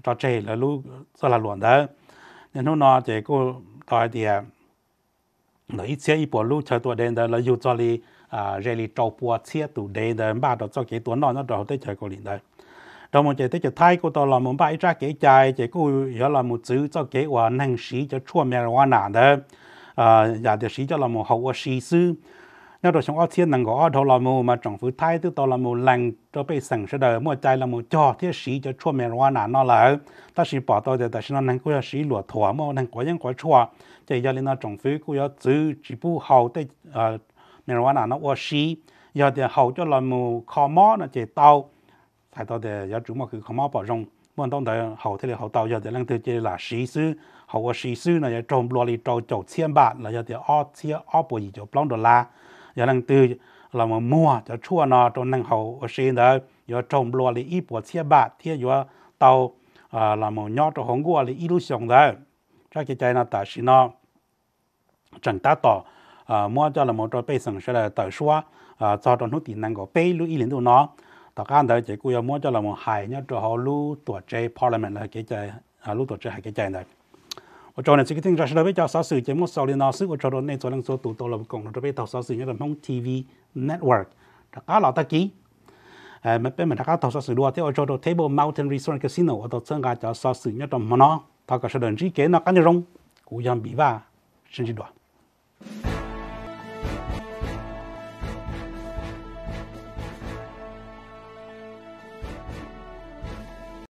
cho chơi là lúc rất là luận đó nên nó chỉ cô tại thì nó ít xe ít bộ lúc chơi tuổi đen đó là yêu cho đi really trâu bùa xe tủ đen đó ba đó cho cái tuổi nó đầu tới chơi cô liền đó đó một chỉ tới chỉ thay cô tao là một bài ra cái trái chỉ cô giờ là một chữ cho cái và năng sĩ cho chua marijuana đó giờ thì sĩ cho là một hậu sĩ sư nếu đó trong ở thiên năng có đó là một mà trong phủ thái tức đó là một làng cho bị sản xuất đời một trái là một cho thiết sĩ cho chua marijuana nó là ta sĩ bỏ tôi thì ta sĩ nó năng có sĩ lúa thua mà năng có những có chua chỉ giờ lên nó trong phủ cũng có chữ chỉ bu hậu tới marijuana nó ở sĩ giờ thì hậu cho là một kho mỏ nó chỉ tàu tại tôi thì giờ chúng mà cứ kho mỏ bỏ rong muốn tông tới hậu thì là hậu tàu giờ thì năng từ chỉ là sĩ sư hậu sĩ sư này trồng lúa đi trồng chậu千bát là giờ thì ở bộ gì cho $1 giờ năng từ là một mua cho chua nó trong năng hậu ở trên đó giờ trồng lúa đi ít bộ $1 thì giờ tàu là một nhót trong Hong Kong là ít lúc xong đó cho cái nó tại vì nó chẳng ta tỏ mua cho là một trò bê sản sẽ là tờ xóa cho trong nút tiền năng có bê lúc ý liên tụ nó tất cả anh chỉ cũng mua cho là một hài nhá cho họ lưu tổ chế parliament là cái chạy lưu tổ chế hai cái chạy này ở chỗ này chỉ cái tiếng ra sẽ với cho sự chế một sau liên nó sức ở chỗ đó nên cho năng số tụ tổ là cộng nó với tàu sự như là Hmong TV network tất cả là ta ký mà bên mình tất cả tàu sự đua theo ở chỗ đó Table Mountain Resort Casino ở đó chân ga cho sự như trong nó tàu cả sẽ đơn chỉ kế nó cái nội dung cũng dám bị va xin chỉ đùa